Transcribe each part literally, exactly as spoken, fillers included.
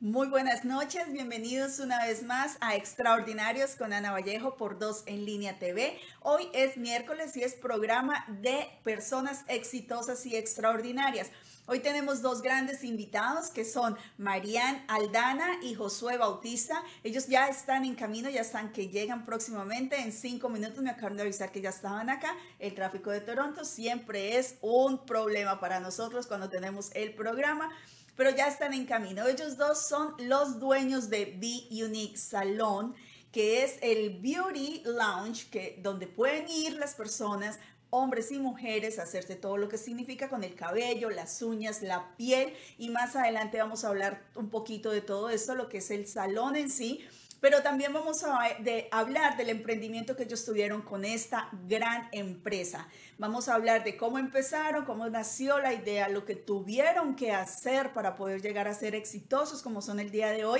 Muy buenas noches, bienvenidos una vez más a Extraordinarios con Ana Vallejo por dos en Línea T V. Hoy es miércoles y es programa de personas exitosas y extraordinarias. Hoy tenemos dos grandes invitados que son Marian Aldana y Josué Bautista. Ellos ya están en camino, ya están que llegan próximamente en cinco minutos. Me acaban de avisar que ya estaban acá. El tráfico de Toronto siempre es un problema para nosotros cuando tenemos el programa, pero ya están en camino. Ellos dos son los dueños de Be Unique Salon, que es el Beauty Lounge, que, donde pueden ir las personas, hombres y mujeres, a hacerse todo lo que significa con el cabello, las uñas, la piel, y más adelante vamos a hablar un poquito de todo esto, lo que es el salón en sí. Pero también vamos a de hablar del emprendimiento que ellos tuvieron con esta gran empresa. Vamos a hablar de cómo empezaron, cómo nació la idea, lo que tuvieron que hacer para poder llegar a ser exitosos como son el día de hoy.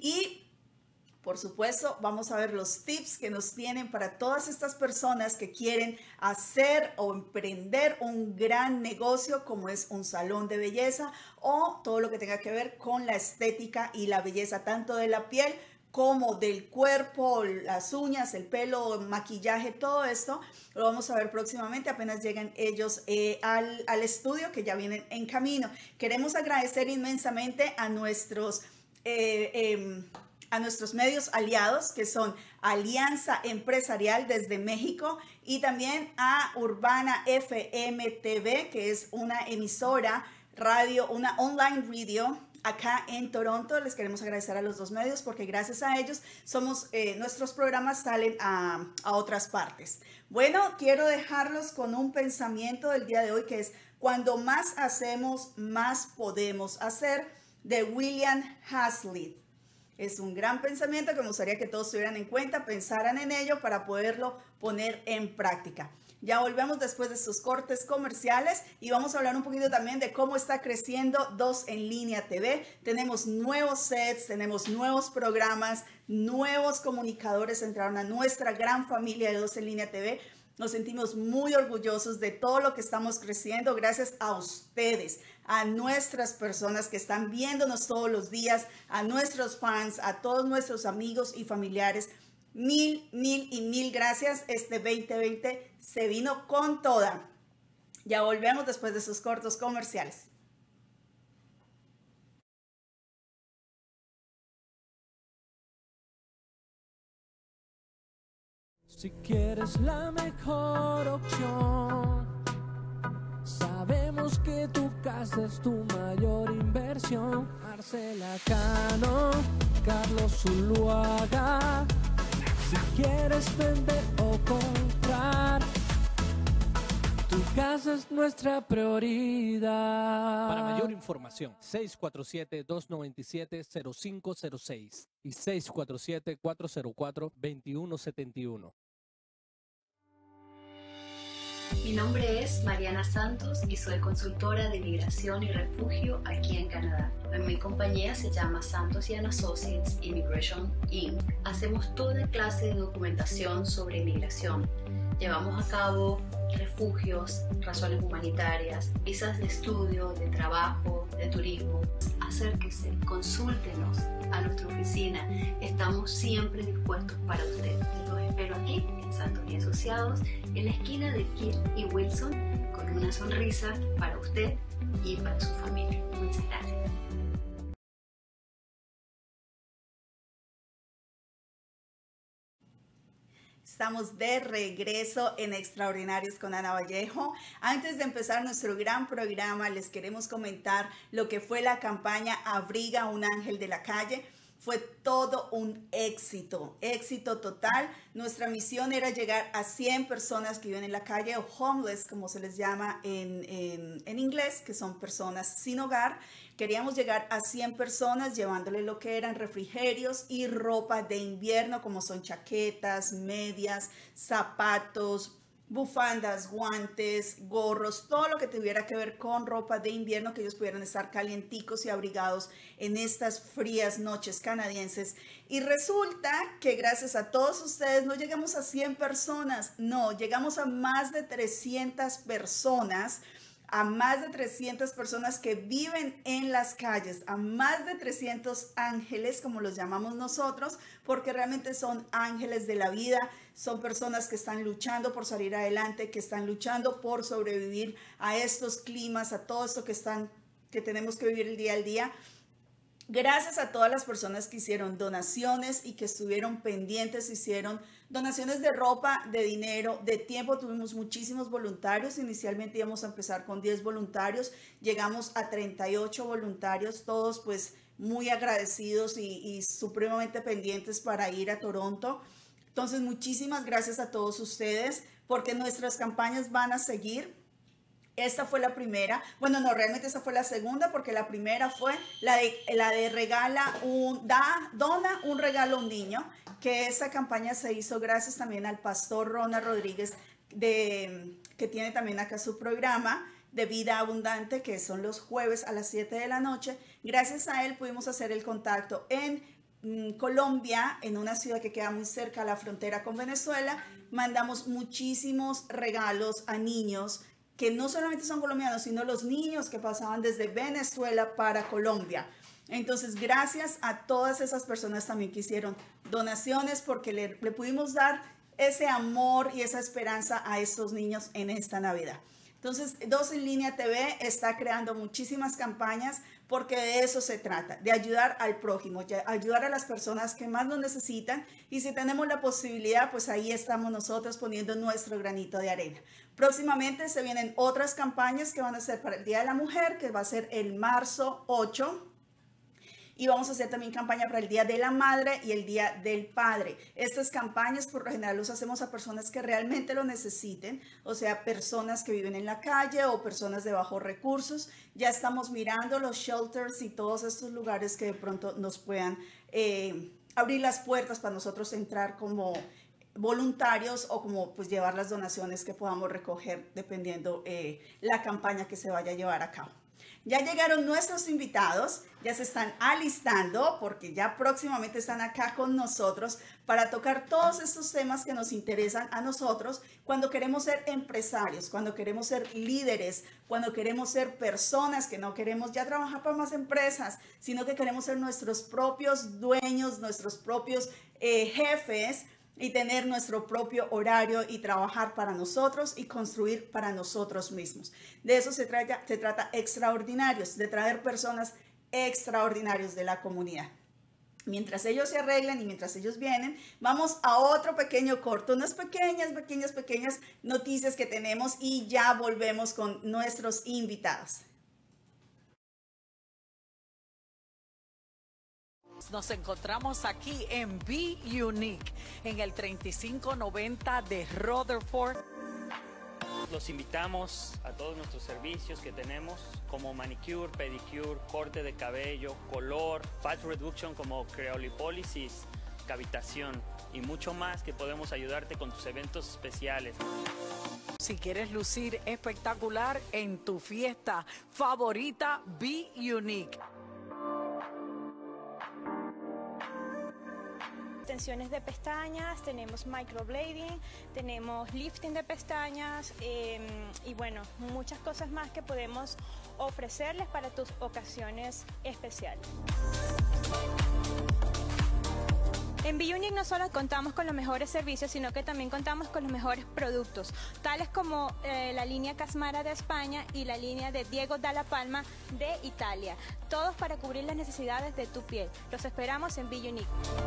Y por supuesto, vamos a ver los tips que nos tienen para todas estas personas que quieren hacer o emprender un gran negocio como es un salón de belleza o todo lo que tenga que ver con la estética y la belleza, tanto de la piel como del cuerpo, las uñas, el pelo, maquillaje, todo esto lo vamos a ver próximamente apenas lleguen ellos eh, al, al estudio, que ya vienen en camino. Queremos agradecer inmensamente a nuestros eh, eh, a nuestros medios aliados, que son Alianza Empresarial desde México, y también a Urbana F M T V, que es una emisora radio, una online radio acá en Toronto. Les queremos agradecer a los dos medios porque gracias a ellos somos, eh, nuestros programas salen a, a otras partes. Bueno, quiero dejarlos con un pensamiento del día de hoy que es: cuando más hacemos, más podemos hacer, de William Hazlitt. Es un gran pensamiento que me gustaría que todos tuvieran en cuenta, pensaran en ello para poderlo poner en práctica. Ya volvemos después de sus cortes comerciales y vamos a hablar un poquito también de cómo está creciendo dos en Línea T V. Tenemos nuevos sets, tenemos nuevos programas, nuevos comunicadores entraron a nuestra gran familia de dos en Línea T V. Nos sentimos muy orgullosos de todo lo que estamos creciendo gracias a ustedes, a nuestras personas que están viéndonos todos los días, a nuestros fans, a todos nuestros amigos y familiares. Mil, mil y mil gracias. Este veinte veinte se vino con toda. Ya volvemos después de sus cortos comerciales. Si quieres la mejor opción, sabemos que tu casa es tu mayor inversión. Marcela Cano, Carlos Zuluaga. Si quieres vender o comprar, tu casa es nuestra prioridad. Para mayor información, seis cuatro siete, dos nueve siete, cero cinco cero seis y seis cuatro siete, cuatro cero cuatro, dos uno siete uno. Mi nombre es Mariana Santos y soy consultora de migración y refugio aquí en Canadá. Mi compañía se llama Santos and Associates Immigration incorporated. Hacemos toda clase de documentación sobre inmigración. Llevamos a cabo refugios, razones humanitarias, visas de estudio, de trabajo, de turismo. Acérquese, consúltenos a nuestra oficina. Estamos siempre dispuestos para usted. Los espero aquí en Santos y Asociados, en la esquina de Kidd y Wilson, con una sonrisa para usted y para su familia. Muchas gracias. Estamos de regreso en Extraordinarios con Ana Vallejo. Antes de empezar nuestro gran programa, les queremos comentar lo que fue la campaña Abriga a un ángel de la calle. Fue todo un éxito, éxito total. Nuestra misión era llegar a cien personas que viven en la calle, o homeless, como se les llama en, en, en inglés, que son personas sin hogar. Queríamos llegar a cien personas llevándole lo que eran refrigerios y ropa de invierno, como son chaquetas, medias, zapatos, bufandas, guantes, gorros, todo lo que tuviera que ver con ropa de invierno, que ellos pudieran estar calienticos y abrigados en estas frías noches canadienses. Y resulta que gracias a todos ustedes no llegamos a cien personas, no, llegamos a más de trescientas personas a más de trescientas personas que viven en las calles, a más de trescientos ángeles, como los llamamos nosotros, porque realmente son ángeles de la vida, son personas que están luchando por salir adelante, que están luchando por sobrevivir a estos climas, a todo esto que, están, que tenemos que vivir el día al día. Gracias a todas las personas que hicieron donaciones y que estuvieron pendientes, hicieron donaciones de ropa, de dinero, de tiempo. Tuvimos muchísimos voluntarios. Inicialmente íbamos a empezar con diez voluntarios. Llegamos a treinta y ocho voluntarios, todos pues muy agradecidos y, y supremamente pendientes para ir a Toronto. Entonces, muchísimas gracias a todos ustedes porque nuestras campañas van a seguir. Esta fue la primera, bueno, no, realmente esta fue la segunda, porque la primera fue la de, la de regala un, da, dona un regalo a un niño, que esa campaña se hizo gracias también al pastor Ronald Rodríguez, de, que tiene también acá su programa de Vida Abundante, que son los jueves a las siete de la noche. Gracias a él pudimos hacer el contacto en mm, Colombia, en una ciudad que queda muy cerca a la frontera con Venezuela. Mandamos muchísimos regalos a niños que no solamente son colombianos, sino los niños que pasaban desde Venezuela para Colombia. Entonces, gracias a todas esas personas también que hicieron donaciones, porque le, le pudimos dar ese amor y esa esperanza a estos niños en esta Navidad. Entonces, Dos en Línea T V está creando muchísimas campañas porque de eso se trata, de ayudar al prójimo, de ayudar a las personas que más lo necesitan. Y si tenemos la posibilidad, pues ahí estamos nosotros poniendo nuestro granito de arena. Próximamente se vienen otras campañas que van a ser para el Día de la Mujer, que va a ser el marzo ocho. Y vamos a hacer también campaña para el Día de la Madre y el Día del Padre. Estas campañas por lo general los hacemos a personas que realmente lo necesiten, o sea, personas que viven en la calle o personas de bajos recursos. Ya estamos mirando los shelters y todos estos lugares que de pronto nos puedan eh, abrir las puertas para nosotros entrar como voluntarios o como pues llevar las donaciones que podamos recoger dependiendo eh, la campaña que se vaya a llevar a cabo. Ya llegaron nuestros invitados, ya se están alistando porque ya próximamente están acá con nosotros para tocar todos estos temas que nos interesan a nosotros cuando queremos ser empresarios, cuando queremos ser líderes, cuando queremos ser personas que no queremos ya trabajar para más empresas, sino que queremos ser nuestros propios dueños, nuestros propios eh, jefes, y tener nuestro propio horario y trabajar para nosotros y construir para nosotros mismos. De eso se trata, se trata Extraordinarios, de traer personas extraordinarias de la comunidad. Mientras ellos se arreglan y mientras ellos vienen, vamos a otro pequeño corto, unas pequeñas, pequeñas, pequeñas noticias que tenemos y ya volvemos con nuestros invitados. Nos encontramos aquí en Be Unique, en el treinta y cinco noventa de Rutherford. Los invitamos a todos nuestros servicios que tenemos, como manicure, pedicure, corte de cabello, color, fat reduction como creolipólisis, cavitación y mucho más, que podemos ayudarte con tus eventos especiales. Si quieres lucir espectacular en tu fiesta favorita, Be Unique. Extensiones de pestañas, tenemos microblading, tenemos lifting de pestañas eh, y bueno, muchas cosas más que podemos ofrecerles para tus ocasiones especiales. En Be Unique no solo contamos con los mejores servicios, sino que también contamos con los mejores productos, tales como eh, la línea Casmara de España y la línea de Diego Dalla Palma de Italia, todos para cubrir las necesidades de tu piel. Los esperamos en Be Unique.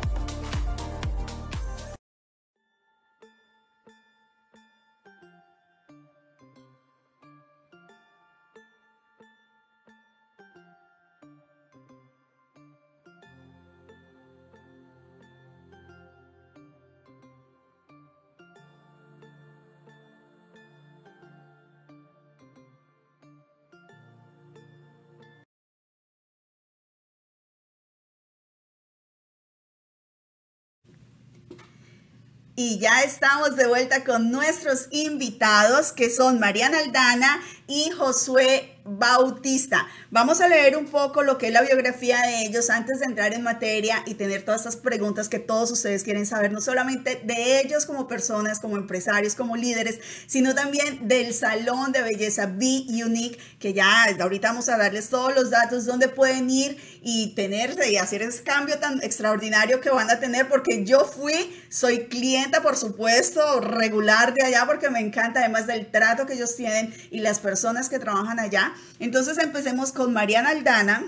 Y ya estamos de vuelta con nuestros invitados, que son Mariana Aldana y Josué Bautista. Vamos a leer un poco lo que es la biografía de ellos antes de entrar en materia y tener todas estas preguntas que todos ustedes quieren saber, no solamente de ellos como personas, como empresarios, como líderes, sino también del salón de belleza Be Unique, que ya ahorita vamos a darles todos los datos donde pueden ir y tenerse y hacer ese cambio tan extraordinario que van a tener, porque yo fui, soy clienta, por supuesto, regular de allá, porque me encanta, además del trato que ellos tienen y las personas que trabajan allá. Entonces empecemos con Mariana Aldana.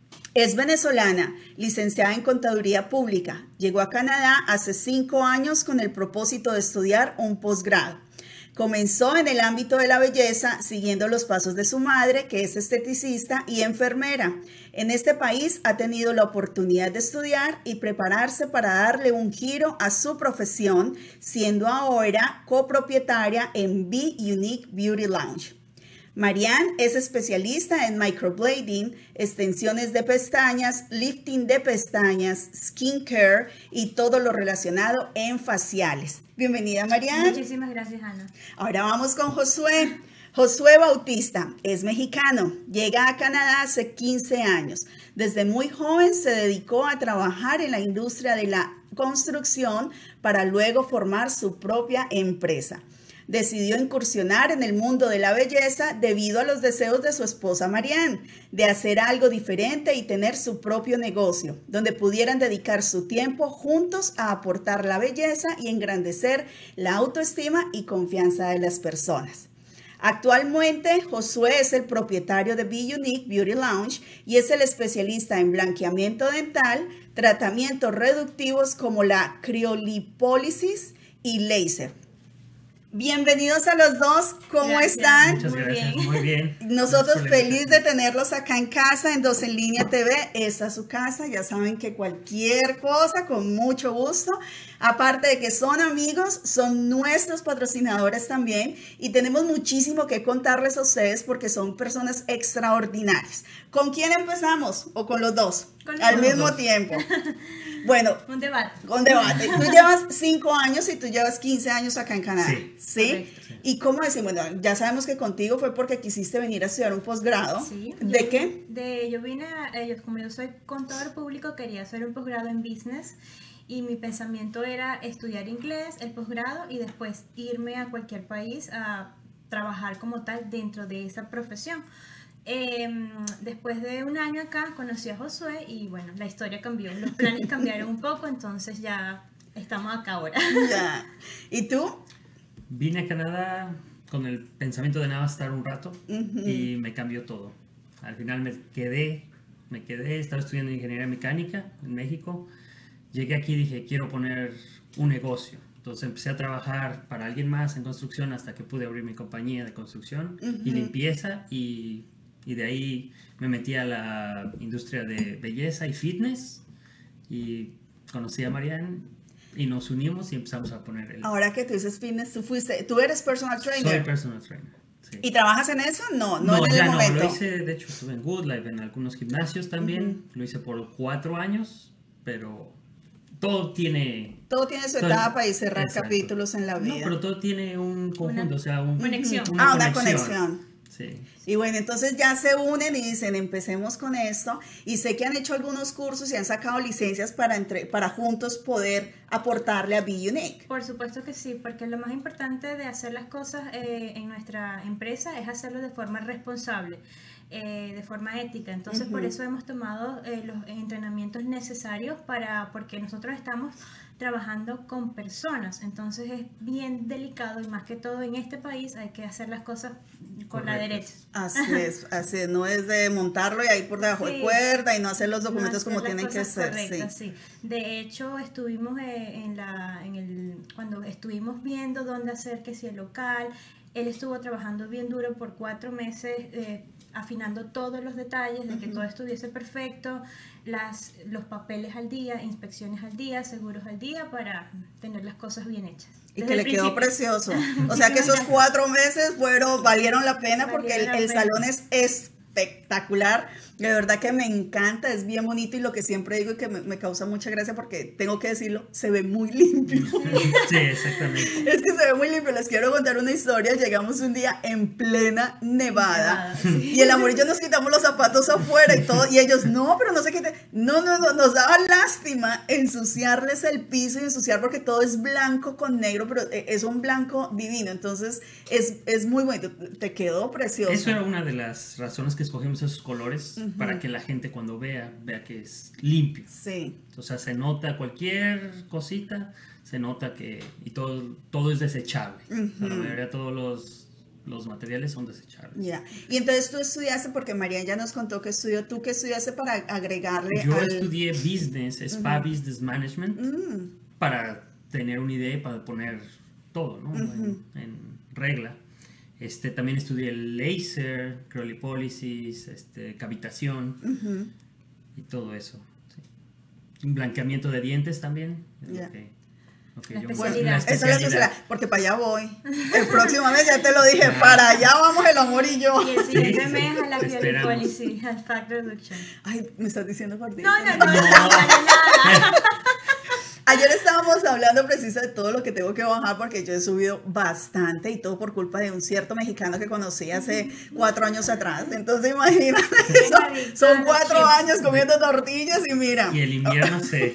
Es venezolana, licenciada en Contaduría Pública. Llegó a Canadá hace cinco años con el propósito de estudiar un posgrado. Comenzó en el ámbito de la belleza, siguiendo los pasos de su madre, que es esteticista y enfermera. En este país ha tenido la oportunidad de estudiar y prepararse para darle un giro a su profesión, siendo ahora copropietaria en Be Unique Beauty Lounge. Marianne es especialista en microblading, extensiones de pestañas, lifting de pestañas, skincare y todo lo relacionado en faciales. Bienvenida, Marianne. Muchísimas gracias, Ana. Ahora vamos con Josué. Josué Bautista es mexicano, llega a Canadá hace quince años. Desde muy joven se dedicó a trabajar en la industria de la construcción para luego formar su propia empresa. Decidió incursionar en el mundo de la belleza debido a los deseos de su esposa Marianne, de hacer algo diferente y tener su propio negocio, donde pudieran dedicar su tiempo juntos a aportar la belleza y engrandecer la autoestima y confianza de las personas. Actualmente, Josué es el propietario de Be Unique Beauty Lounge y es el especialista en blanqueamiento dental, tratamientos reductivos como la criolipólisis y láser. Bienvenidos a los dos, ¿cómo gracias. están? Muchas Muy gracias, bien. muy bien. Nosotros felices de tenerlos acá en casa, en Dos en Línea T V. Esta es su casa, ya saben que cualquier cosa, con mucho gusto. Aparte de que son amigos, son nuestros patrocinadores también y tenemos muchísimo que contarles a ustedes porque son personas extraordinarias. ¿Con quién empezamos? ¿O con los dos? Con los Al dos. mismo tiempo. Bueno, Un debate. con debate. Tú llevas cinco años y tú llevas quince años acá en Canadá. Sí. ¿Sí? Correcto. ¿Y cómo decimos? Bueno, ya sabemos que contigo fue porque quisiste venir a estudiar un posgrado. Sí. ¿De Yo- qué? De, yo vine, a, ellos, como yo soy contador público, quería hacer un posgrado en business y mi pensamiento era estudiar inglés, el posgrado y después irme a cualquier país a trabajar como tal dentro de esa profesión. Eh, después de un año acá conocí a Josué y bueno, la historia cambió, los planes cambiaron un poco, entonces ya estamos acá ahora. Ya. ¿Y tú? Vine a Canadá con el pensamiento de nada más estar un rato y me cambió todo. Al final me quedé, me quedé, estaba estudiando ingeniería mecánica en México. Llegué aquí y dije, quiero poner un negocio. Entonces empecé a trabajar para alguien más en construcción hasta que pude abrir mi compañía de construcción y limpieza y, y de ahí me metí a la industria de belleza y fitness y conocí a Marianne y nos unimos y empezamos a poner el... Ahora que tú dices fitness, tú fuiste, tú eres personal trainer. Soy personal trainer. Sí. ¿Y trabajas en eso? No, no, No, en el ya no, momento. lo hice, de hecho estuve en Good Life, en algunos gimnasios también, lo hice por cuatro años, pero todo tiene... Todo tiene su todo- etapa y cerrar exacto. capítulos en la vida. No, pero todo tiene un conjunto, Una o sea, un, conexión. Ah, una conexión. Sí. Y bueno, entonces ya se unen y dicen, empecemos con esto. Y sé que han hecho algunos cursos y han sacado licencias para, entre, para juntos poder aportarle a Be Unique. Por supuesto que sí, porque lo más importante de hacer las cosas eh, en nuestra empresa es hacerlo de forma responsable, eh, de forma ética. Entonces, Ujú. por eso hemos tomado eh, los entrenamientos necesarios para, porque nosotros estamos trabajando con personas. Entonces, es bien delicado y más que todo en este país hay que hacer las cosas con la Correcto. derecha. Así es, así es, no es de montarlo y ahí por debajo de Sí. cuerda y no hacer los documentos No como hacer las tienen que cosas ser. correctas, Sí. sí. De hecho, estuvimos eh, en la, en el, cuando estuvimos viendo dónde hacer que si el local, él estuvo trabajando bien duro por cuatro meses, eh, afinando todos los detalles de que todo estuviese perfecto, las, los papeles al día, inspecciones al día, seguros al día, para tener las cosas bien hechas. Y Desde que el le quedó principio. precioso. O sea que esos Muchísimas cuatro meses fueron, valieron la pena porque el, Valieron la el pena. salón es espectacular. espectacular. De verdad que me encanta, es bien bonito y lo que siempre digo y que me, me causa mucha gracia porque tengo que decirlo, se ve muy limpio. Sí, exactamente. Es que se ve muy limpio. Les quiero contar una historia. Llegamos un día en plena nevada, nevada sí. Y el amor y yo nos quitamos los zapatos afuera y todo, y ellos, no, pero no se quiten. No, no, no, nos daba lástima ensuciarles el piso y ensuciar porque todo es blanco con negro, pero es un blanco divino. Entonces es, es muy bonito. Te quedó precioso. Eso era una de las razones que escogimos esos colores, uh-huh. para que la gente cuando vea, vea que es limpio. Sí. O sea, se nota cualquier cosita, se nota que, y todo, todo es desechable. Uh-huh. O sea, la mayoría de todos los, los materiales son desechables. Ya. Yeah. Y entonces tú estudiaste, porque Marian ya nos contó que estudió, ¿tú qué estudiaste para agregarle? Yo al... estudié Business, Spa uh-huh. Business Management, uh-huh. para tener una idea y para poner todo, ¿no? Uh-huh. en, en regla. Este, también estudié laser, criolipólisis, este, cavitación, uh-huh. y todo eso. Sí. Un blanqueamiento de dientes también. Yeah. Okay. Okay, la yo, especialidad. Esa es la especialidad, porque para allá voy. El próximo mes ya te lo dije, ah. para allá vamos el amor y yo. Y el siguiente sí, mes a la criolipólisis, al fat reduction. Ay, me estás diciendo gordita. No, no, no, no, no, no, nada. Ayer estábamos hablando preciso de todo lo que tengo que bajar porque yo he subido bastante y todo por culpa de un cierto mexicano que conocí hace cuatro años atrás. Entonces imagínate, son, son cuatro años comiendo tortillas y mira. Y el invierno se...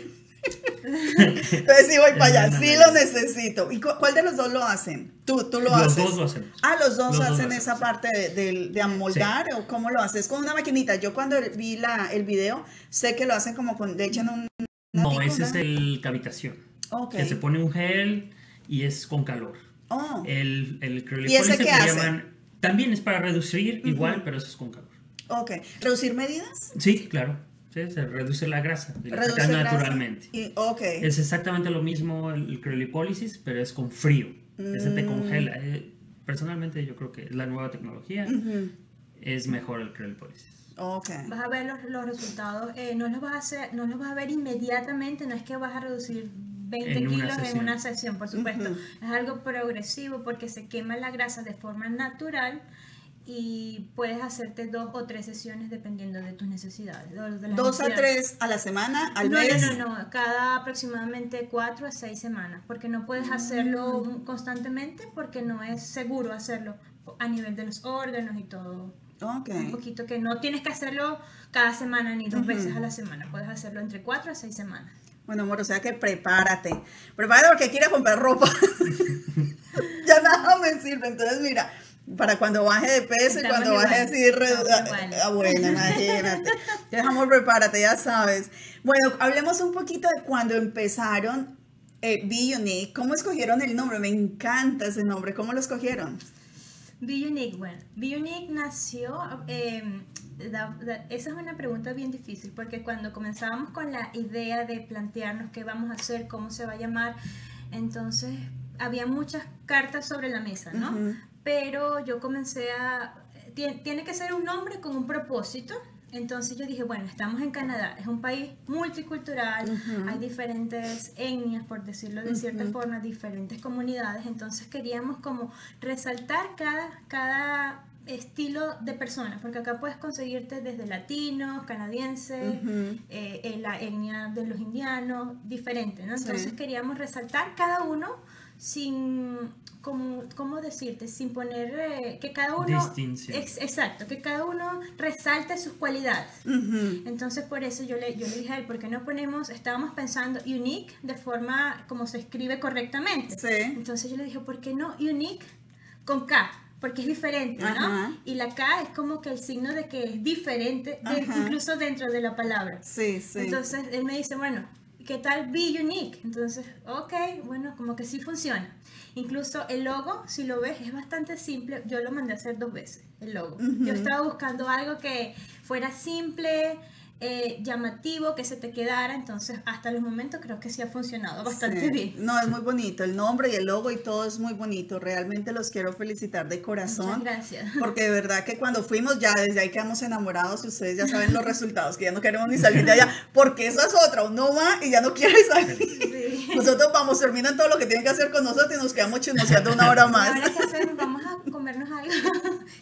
Entonces sí voy para allá, sí lo necesito. ¿Y cu- cuál de los dos lo hacen? ¿Tú, tú lo los haces? Los dos lo hacemos. Ah, los dos los hacen dos esa parte de, de, de amoldar, sí. ¿O cómo lo haces? Con una maquinita. Yo cuando vi la, el video sé que lo hacen como con, le echan un... No, ese es el cavitación. Okay. Que se pone un gel y es con calor. Oh. El, el ¿Y ese qué hace? Llaman, también es para reducir, uh-huh. igual, pero eso es con calor. Ok. ¿Reducir medidas? Sí, claro. Sí, se reduce la grasa. Y la reduce grasa naturalmente. Y, okay. Es exactamente lo mismo el, el criolipólisis, pero es con frío. Mm. Ese te congela. Eh, personalmente yo creo que la nueva tecnología, uh-huh. es mejor el criolipólisis. Okay. Vas a ver los, los resultados, eh, no los vas a hacer, no los vas a ver inmediatamente, no es que vas a reducir veinte en kilos una en una sesión, por supuesto. Uh-huh. Es algo progresivo porque se quema la grasa de forma natural y puedes hacerte dos o tres sesiones dependiendo de tus necesidades. De las ¿Dos necesidades. a tres a la semana, al no, mes? No, no, no, cada aproximadamente cuatro a seis semanas, porque no puedes hacerlo uh-huh. constantemente porque no es seguro hacerlo a nivel de los órganos y todo. Okay. Un poquito que no tienes que hacerlo cada semana ni dos uh-huh. veces a la semana, puedes hacerlo entre cuatro a seis semanas. Bueno, amor, o sea que prepárate, prepárate porque quieres comprar ropa. Ya nada me sirve, entonces mira, para cuando baje de peso. Estamos y cuando igual. Baje así, redu- ah, bueno, imagínate. Entonces, amor, prepárate, ya sabes. Bueno, hablemos un poquito de cuando empezaron eh, Be Unique. ¿Cómo escogieron el nombre? Me encanta ese nombre, ¿cómo lo escogieron? Be Unique, bueno, Be Unique nació, eh, da, da, esa es una pregunta bien difícil, porque cuando comenzábamos con la idea de plantearnos qué vamos a hacer, cómo se va a llamar, entonces había muchas cartas sobre la mesa, ¿no? Uh-huh. Pero yo comencé a, tiene, tiene que ser un nombre con un propósito. Entonces yo dije, bueno, estamos en Canadá, es un país multicultural, uh-huh. hay diferentes etnias, por decirlo de uh-huh. cierta forma, diferentes comunidades, entonces queríamos como resaltar cada, cada estilo de persona, porque acá puedes conseguirte desde latinos, canadienses, uh-huh. eh, la etnia de los indianos, diferente, ¿no? Entonces sí. queríamos resaltar cada uno sin, como, ¿cómo decirte? Sin poner eh, que cada uno... Distinción. Ex, exacto, que cada uno resalte sus cualidades. Uh-huh. Entonces por eso yo le, yo le dije a él, ¿por qué no ponemos, estábamos pensando unique de forma como se escribe correctamente? Sí. Entonces yo le dije, ¿por qué no unique con K? Porque es diferente, ¿no? Uh-huh. Y la K es como que el signo de que es diferente, de, uh-huh. incluso dentro de la palabra. Sí, sí. Entonces él me dice, bueno, ¿qué tal Be Unique? Entonces, ok, bueno, como que sí funciona. Incluso el logo, si lo ves, es bastante simple. Yo lo mandé a hacer dos veces, el logo. Uh-huh. Yo estaba buscando algo que fuera simple, eh, llamativo, que se te quedara. Entonces, hasta los momentos creo que sí ha funcionado bastante sí. bien. No, es muy bonito. El nombre y el logo y todo es muy bonito. Realmente los quiero felicitar de corazón. Muchas gracias. Porque de verdad que cuando fuimos ya, desde ahí quedamos enamorados y ustedes ya saben los resultados, que ya no queremos ni salir de allá. Porque esa es otra. Uno va y ya no quiere salir. Sí. Nosotros vamos, terminan todo lo que tienen que hacer con nosotros y nos quedamos chismoseando una hora más. Ahora que hacer, vamos a comernos algo.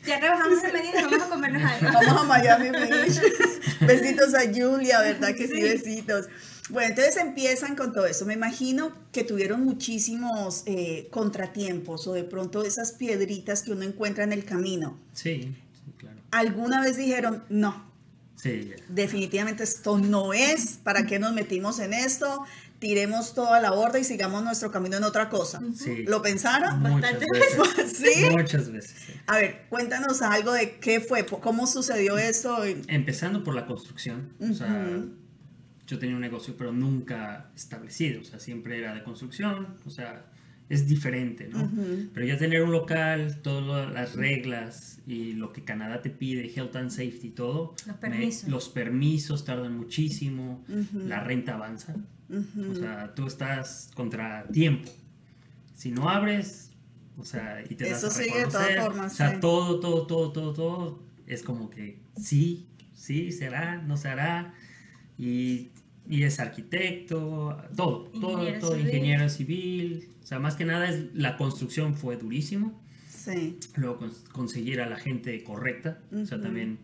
Ya rebajamos la medida, vamos a comernos algo. Vamos a Miami Beach. Besitos a Julia, ¿verdad que sí? Sí, besitos. Bueno, entonces empiezan con todo eso. Me imagino que tuvieron muchísimos eh, contratiempos o de pronto esas piedritas que uno encuentra en el camino. Sí, sí, claro. ¿Alguna vez dijeron, no, sí, yeah. definitivamente esto no es, ¿para qué nos metimos en esto? Tiremos toda la borda y sigamos nuestro camino en otra cosa. Sí. ¿Lo pensaron? Muchas veces. ¿Sí? Muchas veces. Sí. A ver, cuéntanos algo de qué fue, cómo sucedió esto. Empezando por la construcción. Uh-huh. O sea, yo tenía un negocio, pero nunca establecido. O sea, siempre era de construcción. O sea, es diferente, ¿no? Uh-huh. Pero ya tener un local, todas las reglas y lo que Canadá te pide, health and safety, todo. Los permisos. Me, los permisos tardan muchísimo. Uh-huh. La renta avanza. Uh-huh. O sea, tú estás contra tiempo. Si no abres, o sea, y te eso das a sigue de todas formas. O sea, sí. todo, todo, todo, todo, todo es como que sí, sí, será, no se hará. Y, y es arquitecto, todo, ingeniero todo, todo, civil. ingeniero civil. O sea, más que nada es, la construcción fue durísimo. Sí. Luego cons- conseguir a la gente correcta, uh-huh. o sea, también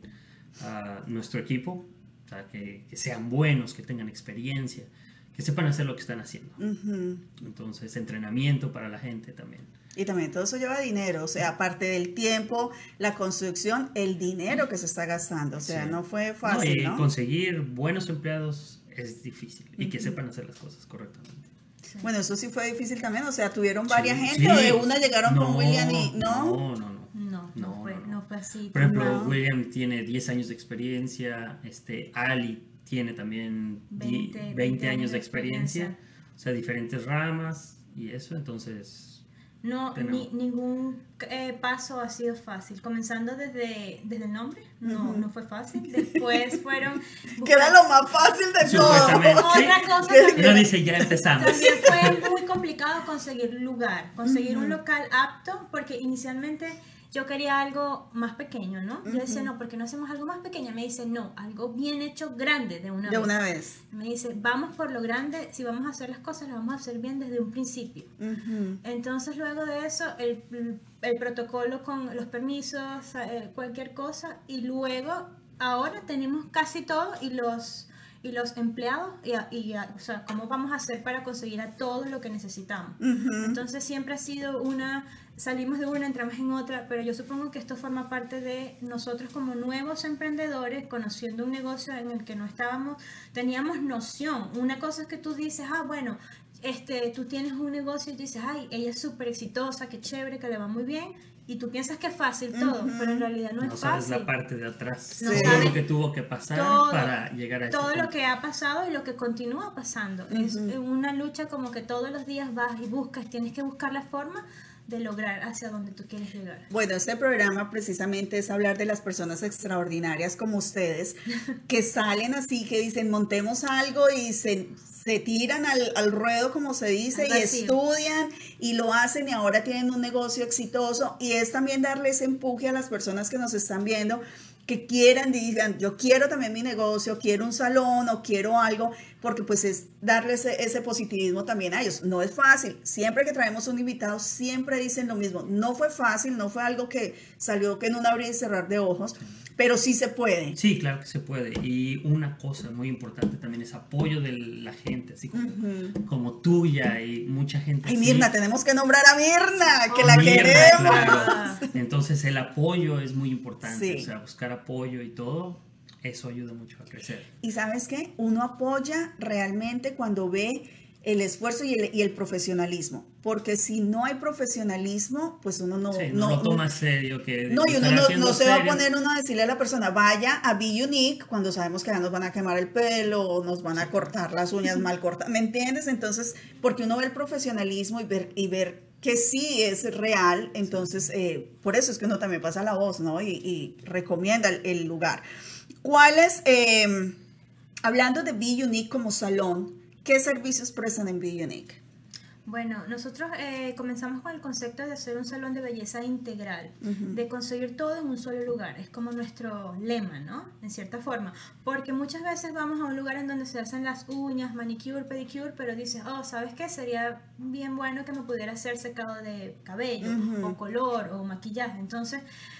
a uh, nuestro equipo, o sea, que, que sean buenos, que tengan experiencia, que sepan hacer lo que están haciendo. Uh-huh. Entonces, entrenamiento para la gente también. Y también todo eso lleva dinero, o sea, aparte del tiempo, la construcción, el dinero que se está gastando, o sea, sí. no fue fácil, no, y ¿no? conseguir buenos empleados es difícil, y uh-huh. que sepan hacer las cosas correctamente. Sí. Bueno, eso sí fue difícil también, o sea, tuvieron varias sí, gente, sí. o de una llegaron no, con William y, ¿no? No, no, no. No, no, no, fue, no. no fue así. Por ejemplo, no. William tiene diez años de experiencia, este, Ali tiene también veinte, veinte años de experiencia, experiencia, o sea, diferentes ramas y eso, entonces... No, ni, ningún eh, paso ha sido fácil, comenzando desde, desde el nombre, no, uh-huh. no fue fácil, después fueron... Que era lo más fácil de todo. Otra cosa también, no dice, ya empezamos. También fue muy complicado conseguir lugar, conseguir uh-huh. un local apto, porque inicialmente... Yo quería algo más pequeño, ¿no? Uh-huh. Yo decía, no, ¿por qué no hacemos algo más pequeño? Me dice, no, algo bien hecho, grande, de una de vez. De una vez. Me dice, vamos por lo grande, si vamos a hacer las cosas, las vamos a hacer bien desde un principio. Uh-huh. Entonces, luego de eso, el, el protocolo con los permisos, eh, cualquier cosa, y luego, ahora tenemos casi todo, y los... y los empleados, y, y o sea, cómo vamos a hacer para conseguir a todo lo que necesitamos. Uh-huh. Entonces siempre ha sido una, salimos de una, entramos en otra, pero yo supongo que esto forma parte de nosotros como nuevos emprendedores, conociendo un negocio en el que no estábamos, teníamos noción. Una cosa es que tú dices, ah, bueno, este, tú tienes un negocio y dices, ay, ella es súper exitosa, qué chévere, que le va muy bien, y tú piensas que es fácil todo, uh-huh. pero en realidad no, no es fácil. No sabes la parte de atrás, sí. no todo lo que tuvo que pasar todo, para llegar a todo este lo que ha pasado y lo que continúa pasando. Uh-huh. Es una lucha como que todos los días vas y buscas, tienes que buscar la forma de lograr hacia donde tú quieres llegar. Bueno, este programa precisamente es hablar de las personas extraordinarias como ustedes, que salen así, que dicen, montemos algo y se... se tiran al, al ruedo, como se dice, y estudian y lo hacen y ahora tienen un negocio exitoso, y es también darle ese empuje a las personas que nos están viendo, que quieran, digan, yo quiero también mi negocio, quiero un salón o quiero algo, porque pues es darle ese, ese positivismo también a ellos. No es fácil, siempre que traemos un invitado siempre dicen lo mismo, no fue fácil, no fue algo que salió que en un abrir y cerrar de ojos, pero sí se puede. Sí, claro que se puede, y una cosa muy importante también es apoyo de la gente, así como, uh-huh. como tuya y mucha gente. Ay, así. Mirna, tenemos que nombrar a Mirna, que oh, la Mirna, queremos. Claro. Entonces el apoyo es muy importante, sí. o sea, buscar apoyo y todo, eso ayuda mucho a crecer. Y ¿sabes qué? Uno apoya realmente cuando ve el esfuerzo y el, y el profesionalismo, porque si no hay profesionalismo, pues uno no... Sí, no, no lo toma serio. Que no, y uno no, no se va a poner uno a decirle a la persona, vaya a Be Unique, cuando sabemos que ya nos van a quemar el pelo, o nos van a cortar las uñas mal cortadas, ¿me entiendes? Entonces, porque uno ve el profesionalismo y ver, y ver que sí es real, entonces, eh, por eso es que uno también pasa la voz, ¿no? Y, y recomienda el, el lugar. ¿Cuáles, eh, hablando de Be Unique como salón, qué servicios prestan en Be Unique? Bueno, nosotros eh, comenzamos con el concepto de hacer un salón de belleza integral, uh-huh. de conseguir todo en un solo lugar. Es como nuestro lema, ¿no? En cierta forma. Porque muchas veces vamos a un lugar en donde se hacen las uñas, manicure, pedicure, pero dices, oh, ¿sabes qué? Sería bien bueno que me pudiera hacer secado de cabello, uh-huh. o color, o maquillaje. Entonces,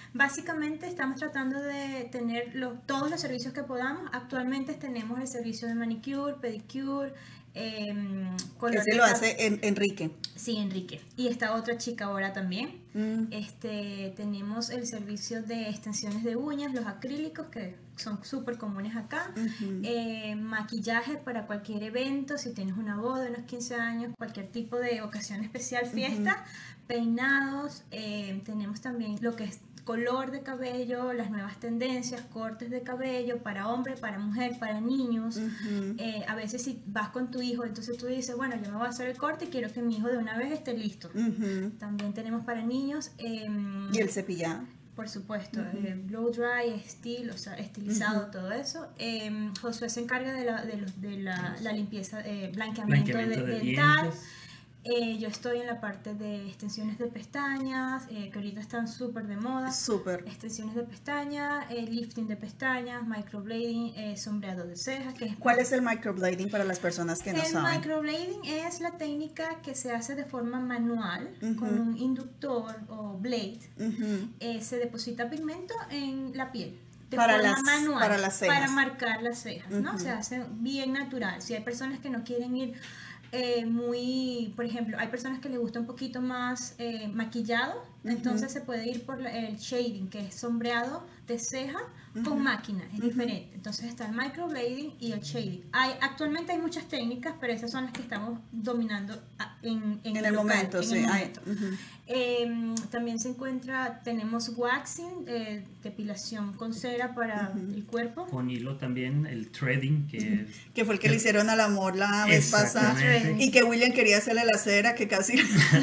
Básicamente estamos tratando de tener los, todos los servicios que podamos. Actualmente tenemos el servicio de manicure, pedicure, eh, ese lo hace en, Enrique. Sí, Enrique. Y está otra chica ahora también. Mm. Este, tenemos el servicio de extensiones de uñas, los acrílicos que son súper comunes acá. Uh-huh. eh, maquillaje para cualquier evento, si tienes una boda, unos quince años, cualquier tipo de ocasión especial, fiesta. Uh-huh. Peinados, eh, tenemos también lo que es color de cabello, las nuevas tendencias, cortes de cabello para hombre, para mujer, para niños. Uh-huh. eh, a veces si vas con tu hijo, entonces tú dices, bueno, yo me voy a hacer el corte y quiero que mi hijo de una vez esté listo. Uh-huh. También tenemos para niños. Eh, ¿Y el cepillado? Por supuesto, Uh-huh. eh, blow dry, estilo, o sea, estilizado, Uh-huh. todo eso. Eh, Josué se encarga de la, de los, de la, la limpieza, eh, blanqueamiento, Blanqueamiento de, de dental. dientes. Eh, yo estoy en la parte de extensiones de pestañas, eh, que ahorita están súper de moda. Súper. Extensiones de pestañas, eh, lifting de pestañas, microblading, eh, sombreado de cejas. Que es ¿Cuál es el microblading para las personas que no el saben? microblading es la técnica que se hace de forma manual, Uh-huh. con un inductor o blade. Uh-huh. Eh, se deposita pigmento en la piel. De Para forma las- manual, para las cejas. para marcar las cejas, ¿no? Ujú. Se hace bien natural. Si hay personas que no quieren ir eh, muy, por ejemplo, hay personas que les gusta un poquito más eh, maquillado, Ujú. entonces se puede ir por la- el shading, que es sombreado de ceja Ujú. con máquina, es Ujú. diferente. Entonces está el microblading y el shading. Hay, actualmente hay muchas técnicas, pero esas son las que estamos dominando a- en, en En el local, momento, en sí. el Ay, momento. ujú. Eh, también se encuentra, tenemos waxing, eh, depilación con cera para Ujú. el cuerpo. Con hilo también, el threading, que Que fue el que le hicieron al amor la vez pasada. Exactamente. Y que William quería hacerle la cera, que casi,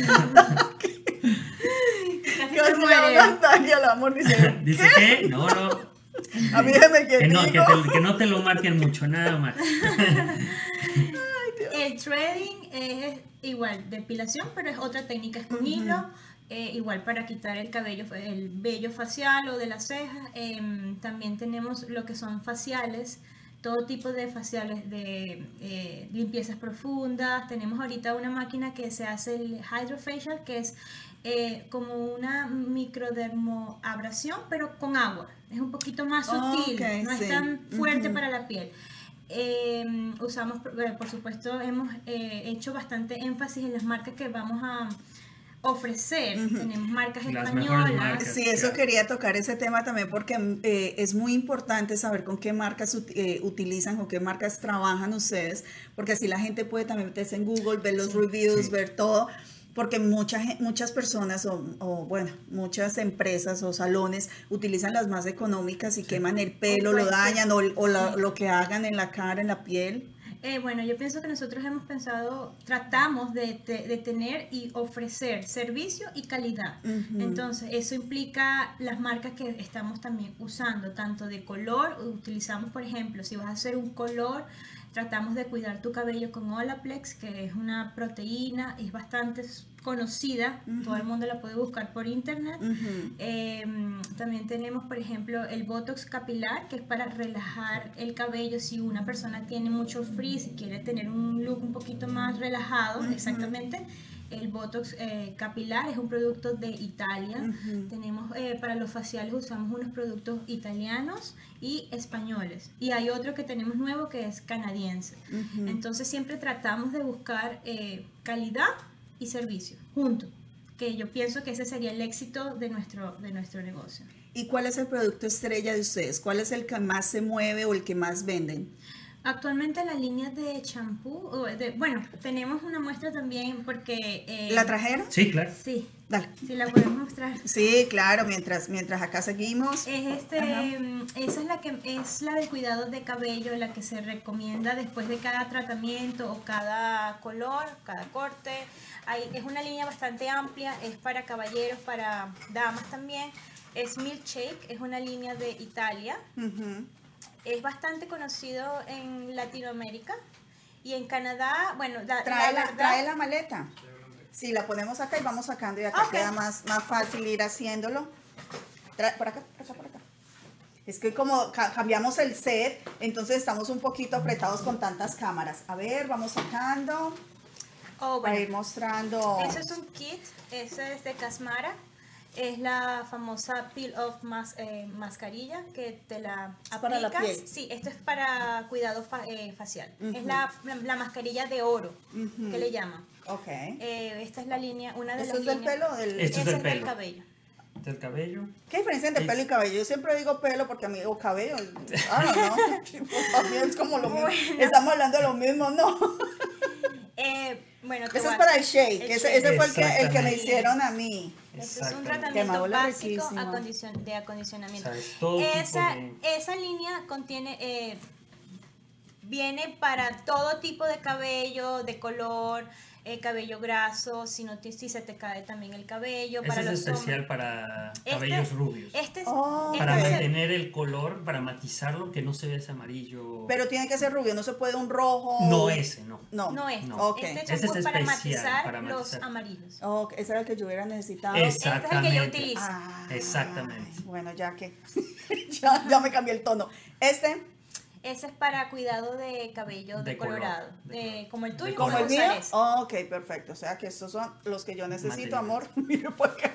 Casi casi se le muere. da un ataque al amor. Dice, dice que no, no, a mí déjeme que no, que, quietico. te- que no te lo marquen mucho, nada más. El threading es igual, depilación, pero es otra técnica, es con Ujú. hilo, eh, igual para quitar el cabello, el vello facial o de las cejas. Em, también tenemos lo que son faciales, todo tipo de faciales de eh, limpiezas profundas. Tenemos ahorita una máquina que se hace el hydrofacial, que es eh, como una microdermoabrasión, pero con agua. Es un poquito más sutil, Ok, no sí. es tan fuerte Ujú. para la piel. Eh, usamos, eh, por supuesto, hemos eh, hecho bastante énfasis en las marcas que vamos a ofrecer. Ujú. Tenemos marcas Las mejores españolas. marcas. Sí, eso Claro. quería tocar ese tema también porque eh, es muy importante saber con qué marcas ut- eh, utilizan, con qué marcas trabajan ustedes, porque así la gente puede también meterse en Google, ver los Sí. reviews, Sí. ver todo, porque mucha, gen- muchas personas o, o, bueno, muchas empresas o salones utilizan las más económicas y queman el pelo, lo cualquier- dañan o, o la- sí. lo que hagan en la cara, en la piel. Eh, bueno, yo pienso que nosotros hemos pensado, tratamos de, de- de tener y ofrecer servicio y calidad. Ujú. Entonces, eso implica las marcas que estamos también usando, tanto de color, utilizamos, por ejemplo, si vas a hacer un color, tratamos de cuidar tu cabello con Olaplex, que es una proteína, es bastante conocida, Ujú. todo el mundo la puede buscar por internet. Ujú. Eh, también tenemos, por ejemplo, el Botox capilar, que es para relajar el cabello. Si una persona tiene mucho frizz y quiere tener un look un poquito más relajado, Ujú. exactamente. El Botox eh, capilar es un producto de Italia. Ujú. Tenemos eh, para los faciales usamos unos productos italianos y españoles. Y hay otro que tenemos nuevo que es canadiense. Ujú. Entonces siempre tratamos de buscar eh, calidad y servicio juntos, que yo pienso que ese sería el éxito de nuestro, de nuestro negocio. ¿Y cuál es el producto estrella de ustedes? ¿Cuál es el que más se mueve o el que más venden? Actualmente la línea de champú, o de- bueno, tenemos una muestra también porque... eh, ¿La trajeron? Sí, claro. Sí, Dale. sí la podemos mostrar. Sí, claro, mientras, mientras acá seguimos. Es este, Ajá. mm, esa es la que es la del cuidado de cabello, la que se recomienda después de cada tratamiento o cada color, cada corte. Hay, es una línea bastante amplia, es para caballeros, para damas también. Es Milkshake, es una línea de Italia. Ujú. Es bastante conocido en Latinoamérica y en Canadá, bueno, la, Trae la la, verdad- trae la maleta. Sí, la ponemos acá y vamos sacando y acá Ok. queda más, más fácil ir haciéndolo. Trae, por acá, por acá, por acá. Es que como ca- cambiamos el set, entonces estamos un poquito apretados con tantas cámaras. A ver, vamos sacando Oh, para bueno. ir mostrando. Ese es un kit, ese es de Casmara. es la famosa peel off mas, eh, mascarilla que te la Ah, para la aplicas. piel. Sí, esto es para cuidado fa- eh, facial. Ujú. Es la, la, la mascarilla de oro, Ujú. que le llaman. Ok. Eh, esta es la línea, una de ¿Esto las es del líneas. pelo o del...? Esto es Esa del es del pelo. cabello. Del cabello. ¿Qué diferencia entre Es- pelo y cabello? Yo siempre digo pelo porque a mí, o cabello, ah, no, tipo, para mí es como lo mismo. Bueno. Estamos hablando de lo mismo, ¿no? Eh, bueno, te Eso voy es a- para el shake, el ese, shake. ese fue el que, el que me Exactamente. hicieron a mí. Este es un Exactamente. tratamiento Quemadura básico riquísimo. acondicion- de acondicionamiento. O sea, es todo tipo esa, de- esa línea contiene, eh, viene para todo tipo de cabello, de color, eh, cabello graso, si, no te- si se te cae también el cabello. Ese para es los especial hombres. para Este- cabellos rubios. Este es, Oh, este Para es el- mantener el color, para matizarlo, que no se vea ese amarillo. Pero tiene que ser rubio, no se puede un rojo. No ese, no. No, no este. no. Ok. Este Ese es champú es para especial, matizar para los matizar. amarillos. Ok, ese era el que yo hubiera necesitado. Es- Este es el que Exactamente. yo utilizo. Ah, Exactamente. Bueno, ya que ya, ya me cambié el tono. Este, Ese es para cuidado de cabello De color, decolorado, de de- color. como el tuyo. De ¿como vas a el mío? usar ese. Ok, perfecto. O sea que estos son los que yo necesito, Materiales. amor. Mire por acá.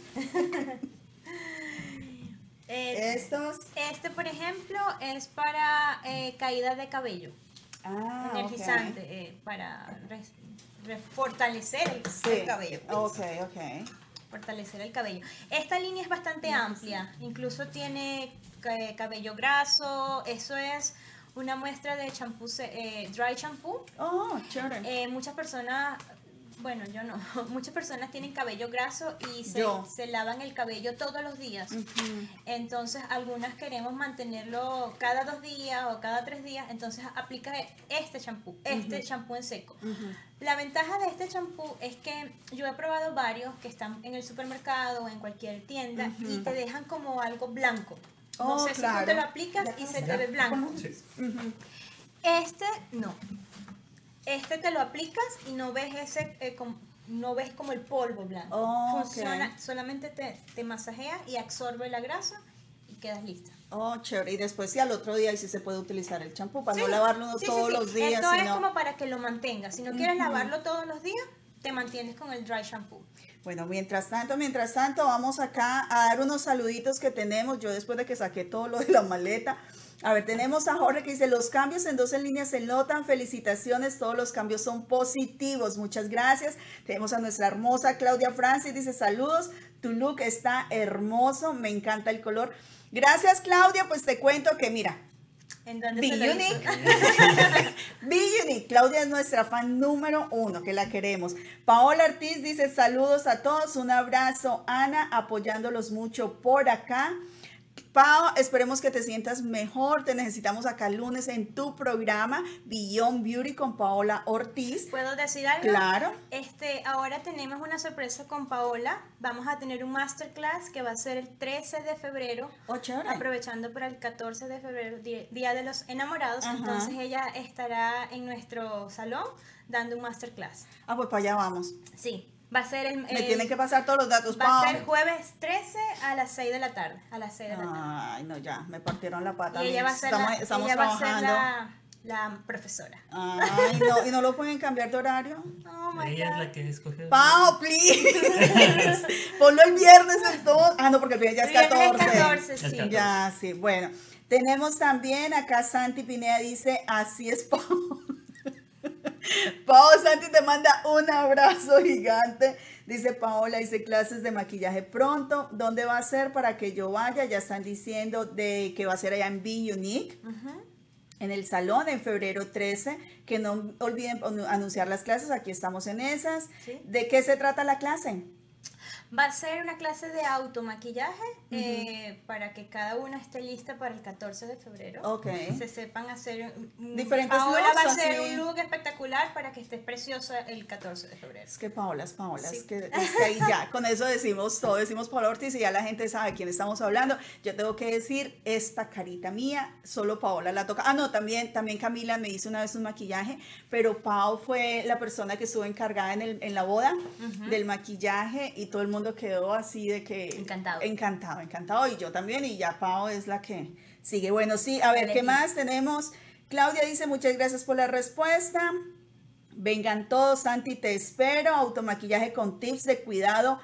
Eh, Estos. Este, por ejemplo, es para eh, caída de cabello, Ah, energizante, ok. eh, para res- re- fortalecer el, Sí. el cabello. Ok, ok. Fortalecer el cabello. Esta línea es bastante amplia, incluso tiene eh, cabello graso, eso es una muestra de champú, se- eh, dry shampoo. Oh, chévere. Eh, muchas personas, bueno, yo no, muchas personas tienen cabello graso y se, Yo. se lavan el cabello todos los días. Ujú. Entonces, algunas queremos mantenerlo cada dos días o cada tres días, entonces aplica este champú, este champú en seco. Ujú. La ventaja de este champú es que yo he probado varios que están en el supermercado o en cualquier tienda y te dejan como algo blanco. No Oh, sé si claro. tú te lo aplicas y se te ve blanco. Sí. Ujú. Este no. Este te lo aplicas y no ves ese, eh, com- no ves como el polvo blanco. Oh, Funciona, ok. solamente te, te masajea y absorbe la grasa y quedas lista. Oh, chévere. Y después sí al otro día y sí se puede utilizar el champú para no Sí, lavarlo sí, sí, todos sí. los días. Esto es sino- como para que lo mantengas. Si no quieres lavarlo todos los días, te mantienes con el dry shampoo. Bueno, mientras tanto, mientras tanto, vamos acá a dar unos saluditos que tenemos. Yo después de que saqué todo lo de la maleta. A ver, tenemos a Jorge que dice, los cambios en dos en línea se notan, felicitaciones, todos los cambios son positivos, muchas gracias. Tenemos a nuestra hermosa Claudia Francis, dice, saludos, tu look está hermoso, me encanta el color. Gracias, Claudia, pues te cuento que mira, ¿En dónde Be se lo Unique. hizo? Be Unique, Claudia es nuestra fan número uno, que la queremos. Paola Ortiz dice saludos a todos, un abrazo. Ana, apoyándolos mucho por acá. Pao, esperemos que te sientas mejor. Te necesitamos acá el lunes en tu programa Beyond Beauty con Paola Ortiz. ¿Puedo decir algo? Claro. Este, ahora tenemos una sorpresa con Paola. Vamos a tener un masterclass que va a ser el trece de febrero. Oh, chévere. Aprovechando para el catorce de febrero, di- Día de los Enamorados. Ajá. Entonces ella estará en nuestro salón dando un masterclass. Ah, pues para allá vamos. Sí, va a ser el... Me el- tienen que pasar todos los datos, Va a Pao. ser jueves trece a las seis de la tarde. A las seis de la tarde. Ay, no, ya, me partieron la pata. Y ella va a ser, estamos la, estamos ella va a ser trabajando. la, la profesora. Ay, no, ¿y no lo pueden cambiar de horario? Oh my Ella es God. la que escogió. Pao, please. Ponlo el viernes entonces. Ah, no, porque el viernes ya es Viernes catorce. catorce, Es sí. catorce. Ya, sí. Bueno, tenemos también acá Santi Pineda dice, así es, Pao. Pao, Santi te manda un abrazo gigante. Dice Paola, dice clases de maquillaje pronto. ¿Dónde va a ser para que yo vaya? Ya están diciendo de que va a ser allá en Be Unique. Ujú. En el salón en febrero trece, que no olviden anunciar las clases, aquí estamos en esas. Sí. ¿De qué se trata la clase? Va a ser una clase de automaquillaje eh, para que cada una esté lista para el catorce de febrero. Ok. Se sepan hacer un- un- Diferentes Paola looks, va a hacer así. un look espectacular para que estés preciosa el catorce de febrero. Es que Paola es Paola, Sí. es, que, es que ahí ya, con eso decimos todo, decimos Paola Ortiz y ya la gente sabe de quién estamos hablando. Yo tengo que decir, esta carita mía, solo Paola la toca. Ah, no, también, también Camila me hizo una vez un maquillaje, pero Pao fue la persona que estuvo encargada en, el, en la boda del maquillaje y todo el mundo quedó así de que... Encantado. Encantado, encantado. Y yo también, y ya Pao es la que sigue. Bueno, sí, a ver, ¿qué Elegí. más tenemos? Claudia dice, muchas gracias por la respuesta. Vengan todos, Santi, te espero. Automaquillaje con tips de cuidado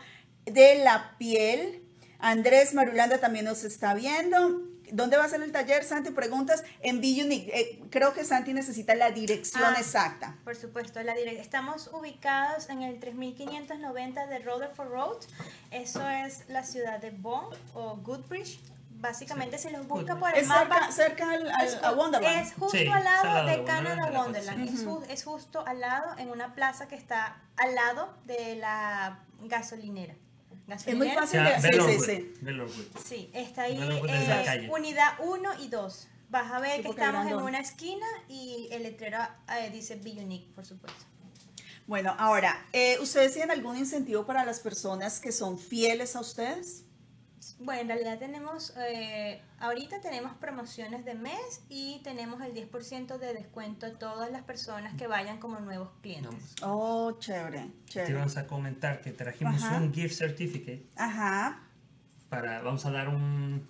de la piel. Andrés Marulanda también nos está viendo. ¿Dónde va a ser el taller, Santi? Preguntas en Be Unique. Eh, creo que Santi necesita la dirección Ah, exacta. Por supuesto, la direc- estamos ubicados en el tres mil quinientos noventa de Rutherford Road. Eso es la ciudad de Bonn o Goodbridge. Básicamente, si los busca por el Es mapa, cerca, cerca al, al- es, a Wonderland. es justo Sí, al lado es al lado de de Canada Wonderland, Wonderland. sí. Es, ju- es justo al lado, en una plaza que está al lado de la gasolinera. Es muy Gasolinera. fácil O de sea, sí, sí, Bellerwood, sí. Bellerwood. Sí, está ahí, Bellerwood es la eh, calle. unidad uno y dos. Vas a ver Sí, que porque estamos en grandón. una esquina y el letrero eh, dice Be Unique, por supuesto. Bueno, ahora, eh, ¿ustedes tienen algún incentivo para las personas que son fieles a ustedes? Bueno, en realidad tenemos, eh, ahorita tenemos promociones de mes y tenemos el diez por ciento de descuento a todas las personas que vayan como nuevos clientes. Oh, chévere, Te chévere. vamos a comentar que trajimos Ajá. un gift certificate Ajá. para, vamos a dar un...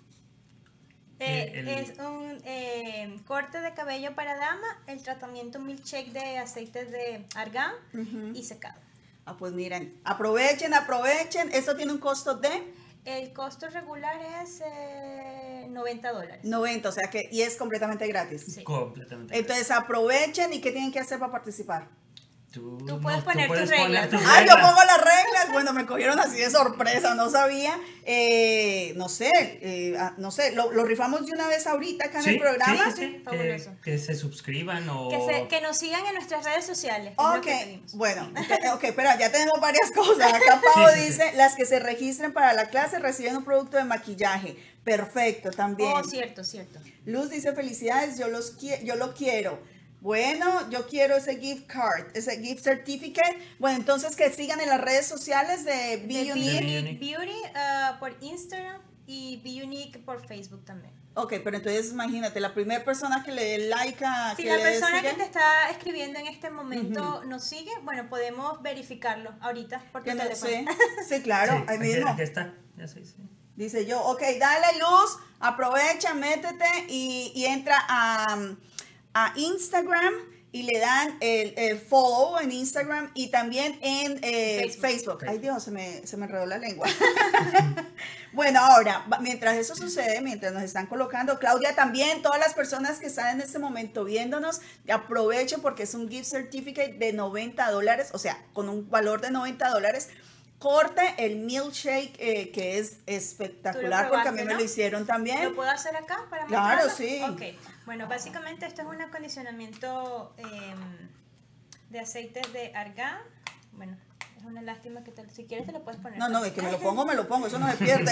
Eh, el- Es un eh, corte de cabello para dama, el tratamiento milkshake de aceite de argán Ujú. y secado. Ah, pues miren, aprovechen, aprovechen. Esto tiene un costo de El costo regular es eh, noventa dólares. noventa, o sea que, y es completamente gratis. Sí. Completamente. Entonces aprovechen y ¿qué tienen que hacer para participar? Tú, Tú puedes poner tus reglas. tus Ah, yo reglas. pongo las reglas. Bueno, me cogieron así de sorpresa, no sabía. Eh, no sé, eh, ah, no sé, lo, lo rifamos de una vez ahorita acá en Sí, el programa. sí, sí, sí, Fabuloso. Que, que se suscriban o... Que, se- que nos sigan en nuestras redes sociales. es lo Ok, que pedimos. bueno, ok, ok, pero ya tenemos varias cosas. Acá Pau Sí, sí, dice, las que se registren para la clase reciben un producto de maquillaje. Perfecto, también. Oh, cierto, cierto. Luz dice, felicidades, yo, los qui- yo lo quiero. Bueno, yo quiero ese gift card, ese gift certificate. Bueno, entonces que sigan en las redes sociales de Be De Unique. Be Be Unique Unique. Beauty ah, por Instagram y Be Unique por Facebook también. Ok, pero entonces imagínate, la primera persona que le dé like a... Si que la le persona sigue, que te está escribiendo en este momento nos sigue, bueno, podemos verificarlo ahorita por tu que no- teléfono. sí, sí, claro, Sí, ahí aquí, mismo. aquí está. Ya sé, sí. Dice yo, ok, dale Luz, aprovecha, métete y, y entra a, a Instagram y le dan el, el follow en Instagram y también en eh, Facebook. Facebook. Ay Dios, se me, se me enredó la lengua. Bueno, ahora, va- mientras eso sucede, mientras nos están colocando, Claudia también, todas las personas que están en este momento viéndonos, aprovechen porque es un gift certificate de noventa dólares, o sea, con un valor de noventa dólares. Corte el milkshake, eh, que es espectacular, porque a mí probaste, me ¿no? lo hicieron también. ¿Lo puedo hacer acá para Claro, mostrarlo? sí. Ok, bueno, básicamente esto es un acondicionamiento em, de aceites de argán. Bueno, es una lástima que te- si quieres te lo puedes poner. No, no, es también. que me lo pongo, me lo pongo, eso no se pierde.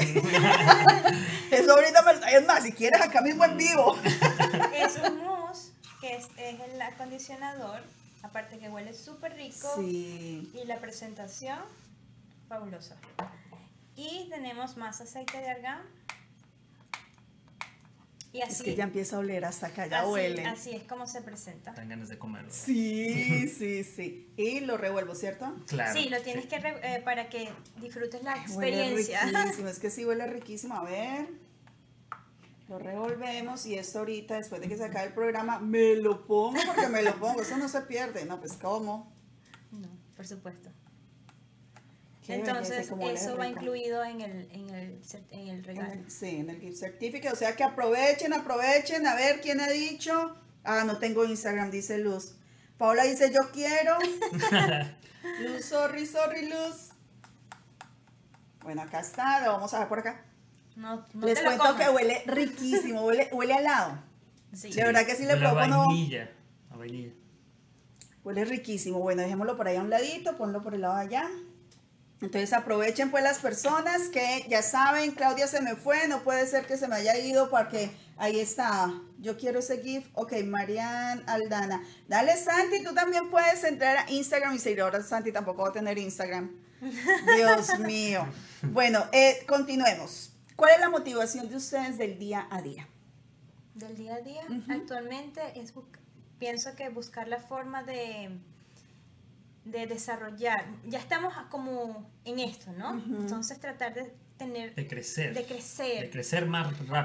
Eso ahorita me... Es más, si quieres acá mismo en vivo. Es un mousse, que es, es el acondicionador, aparte que huele súper rico. Sí. Y la presentación, fabulosa. Y tenemos más aceite de argán. Y así, Es que ya empieza a oler hasta acá, ya así, huele. así es como se presenta. Dan ganas de comerlo. Sí, sí, sí. Y lo revuelvo, ¿cierto? Claro. Sí, lo tienes sí. que re- eh, para que disfrutes la Huele experiencia. riquísimo, es que sí huele riquísimo. A ver. Lo revolvemos y esto ahorita, después de que se acabe el programa, me lo pongo porque me lo pongo. Eso no se pierde. No, pues ¿cómo? No, por supuesto. Qué Entonces, belleza, cómo huele eso va rico. incluido en el, en el, cer- en el En regalo. el- sí, en el gift certificate. O sea que aprovechen, aprovechen. A ver quién ha dicho. Ah, no tengo Instagram, dice Luz. Paola dice yo quiero. Luz, sorry, sorry, Luz. Bueno, acá está. Lo vamos a ver por acá. No, no Les te lo cuento comas. que huele riquísimo. Huele, huele a helado. Sí. De verdad que sí le La propongo. vainilla. La vainilla. Huele riquísimo. Bueno, dejémoslo por ahí a un ladito. Ponlo por el lado de allá. Entonces aprovechen pues las personas que ya saben, Claudia se me fue, no puede ser que se me haya ido porque ahí está, yo quiero ese GIF. Ok, Marian Aldana. Dale Santi, tú también puedes entrar a Instagram y seguir. Ahora Santi tampoco va a tener Instagram. Dios mío. Bueno, eh, continuemos. ¿Cuál es la motivación de ustedes del día a día? Del día a día, Ujú. actualmente es bu- pienso que buscar la forma de, de desarrollar. Ya estamos a- como en esto, ¿no? Ujú. Entonces tratar de tener, De crecer. de crecer. De crecer más rápido.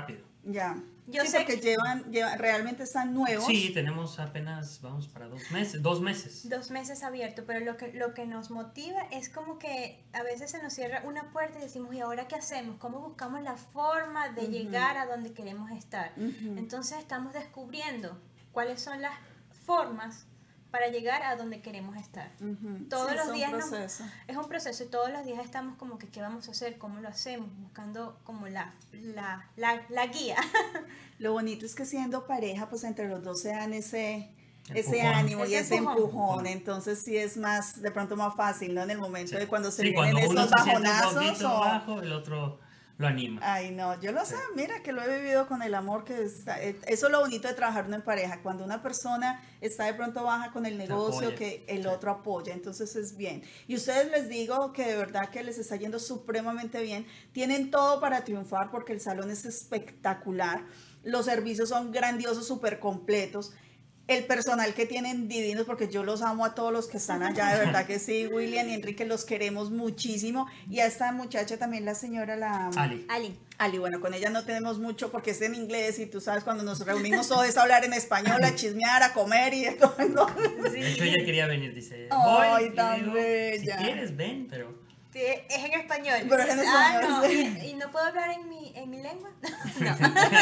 Ya. Yo sí, sé porque que- llevan, llevan, realmente están nuevos. Sí, tenemos apenas, vamos para dos meses, dos meses. Dos meses abierto, pero lo que, lo que nos motiva es como que a veces se nos cierra una puerta y decimos, ¿y ahora qué hacemos? ¿Cómo buscamos la forma de Ujú. llegar a donde queremos estar? Ujú. Entonces estamos descubriendo cuáles son las formas para llegar a donde queremos estar. Ujú. Todos Sí, los es un días nos- proceso. es un proceso y todos los días estamos como que qué vamos a hacer, cómo lo hacemos, buscando como la, la, la, la guía. Lo bonito es que siendo pareja, pues entre los dos se dan ese, ese Empujón. ánimo y Ese ese empujón. empujón. Entonces sí es más, de pronto más fácil, ¿no? En el momento Sí. de cuando se Sí, vienen cuando uno estos se siente un bajonazos. poquito o- bajo, el otro lo anima. Ay, no, yo lo Sí. sé, mira que lo he vivido con el amor que está, eh, eso es lo bonito de trabajar uno en pareja, cuando una persona está de pronto baja con el negocio, apoya. que el Sí. otro apoya, entonces es bien. Y ustedes les digo que de verdad que les está yendo supremamente bien, tienen todo para triunfar porque el salón es espectacular, los servicios son grandiosos, súper completos. El personal que tienen divinos, porque yo los amo a todos los que están allá, de verdad que sí, William y Enrique, los queremos muchísimo. Y a esta muchacha también, la señora, la... Ali. Ali. Ali, bueno, con ella no tenemos mucho porque es en inglés y tú sabes, cuando nos reunimos todo es hablar en español, a chismear, a comer y de todo. ¿no? De hecho, ella quería venir, dice, Ay, voy, y tan digo, bella. si quieres, ven, pero... Sí, es en español. Pero es en Ah, español, no, sí. y, y no puedo hablar en mi, en mi lengua. No.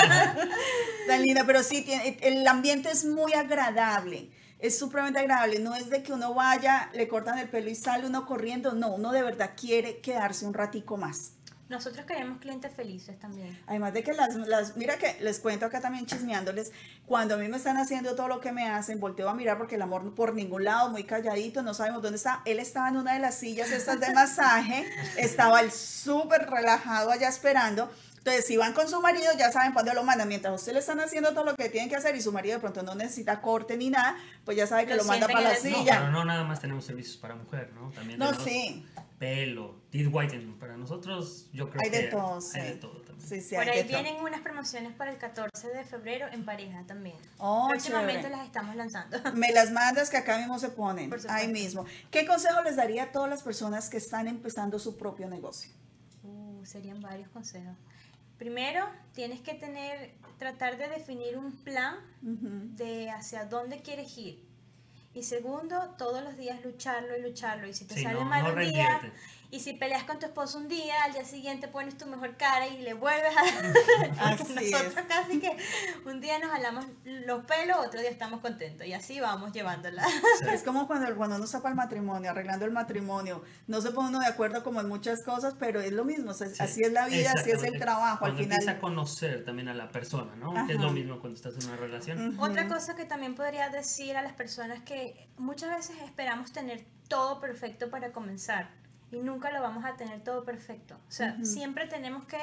Tan linda, pero sí, tiene, el ambiente es muy agradable, es supremamente agradable, no es de que uno vaya, le cortan el pelo y sale uno corriendo, no, uno de verdad quiere quedarse un ratico más. Nosotros queremos clientes felices también. Además de que las, las, mira que les cuento acá también chismeándoles, cuando a mí me están haciendo todo lo que me hacen, volteo a mirar porque el amor por ningún lado, muy calladito, no sabemos dónde está. Él estaba en una de las sillas estas de masaje, estaba él súper relajado allá esperando. Entonces, si van con su marido, ya saben cuándo lo mandan. Mientras ustedes le están haciendo todo lo que tienen que hacer y su marido de pronto no necesita corte ni nada, pues ya sabe que Lo lo, manda sienten para la en la No, silla. pero no nada más tenemos servicios para mujer, ¿no? También No, tenemos sí. pelo, teeth whitening. Para nosotros, yo creo Hay que de todo, sí. hay de todo también. Sí, sí, Por hay ahí de todo. vienen unas promociones para el catorce de febrero en pareja también. Oh, Próximamente chévere. las estamos lanzando. Me las mandas que acá mismo se ponen, Por supuesto. ahí mismo. ¿Qué consejo les daría a todas las personas que están empezando su propio negocio? Uh, serían varios consejos. Primero, tienes que tener, tratar de definir un plan Ujú. de hacia dónde quieres ir. Y segundo, todos los días lucharlo y lucharlo. Y si te Sí, sale no- mal no un día, rendirte. y si peleas con tu esposo un día, al día siguiente pones tu mejor cara y le vuelves a... Así Nosotros es. casi que un día nos jalamos los pelos, otro día estamos contentos. Y así vamos llevándola. Es como cuando, cuando uno está para el matrimonio, arreglando el matrimonio. No se pone uno de acuerdo como en muchas cosas, pero es lo mismo. O sea, Sí, así es la vida, así es el exactamente. trabajo. Cuando Al final. empieza a conocer también a la persona, ¿no? Que es Ajá. lo mismo cuando estás en una relación. Ujú. Otra cosa que también podría decir a las personas que muchas veces esperamos tener todo perfecto para comenzar y nunca lo vamos a tener todo perfecto. O sea, Ujú. siempre tenemos que,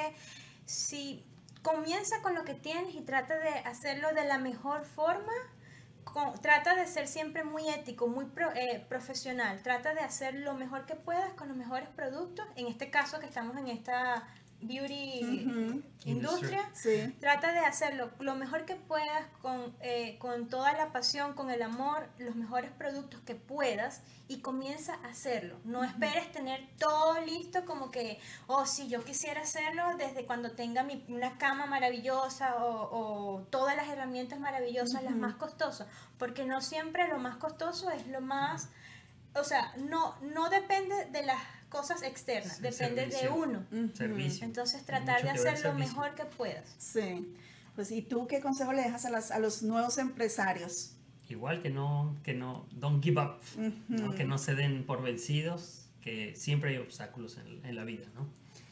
si comienza con lo que tienes y trata de hacerlo de la mejor forma, con- trata de ser siempre muy ético, muy pro- eh, profesional, trata de hacer lo mejor que puedas con los mejores productos. En este caso que estamos en esta beauty Ujú. industria, Sí. trata de hacerlo lo mejor que puedas, con, eh, con toda la pasión, con el amor, los mejores productos que puedas y comienza a hacerlo. No esperes tener todo listo como que, oh, si yo quisiera hacerlo desde cuando tenga mi, una cama maravillosa o, o todas las herramientas maravillosas, las Ujú. más costosas, porque no siempre lo más costoso es lo más... O sea, no, no depende de las cosas externas, Sí, depende servicio. de uno. Ujú. Servicio. Entonces tratar Mucho de que ver hacer lo servicio. mejor que puedas. Sí. Pues, ¿y tú qué consejo le dejas a, las, a los nuevos empresarios? Igual que no, que no, don't give up, ¿no? Ujú. Que no se den por vencidos, que siempre hay obstáculos en, en la vida, ¿no?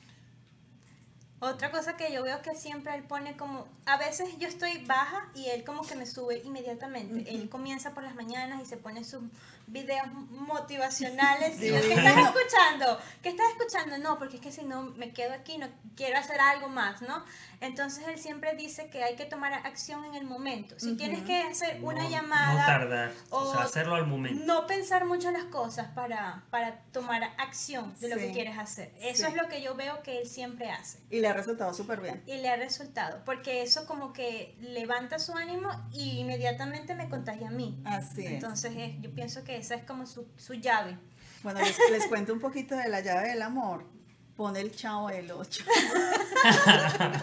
Otra cosa que yo veo que siempre él pone como, a veces yo estoy baja y él como que me sube inmediatamente. Ujú. Él comienza por las mañanas y se pone sus videos motivacionales. Y yo, ¿qué Divino. estás escuchando? ¿Qué estás escuchando? No, porque es que si no me quedo aquí, no quiero hacer algo más, ¿no? Entonces él siempre dice que hay que tomar acción en el momento. Si Ujú. tienes que hacer una No- llamada... No tardar, o, o sea, hacerlo al momento. No pensar mucho las cosas para, para tomar acción de lo Sí. que quieres hacer. Eso Sí. es lo que yo veo que él siempre hace. Y le ha resultado súper bien. Y le ha resultado, porque eso como que levanta su ánimo y inmediatamente me contagia a mí. Así es. Entonces eh, yo pienso que esa es como su, su llave. Bueno, les, les cuento un poquito de la llave del amor. Pone el chavo del ocho.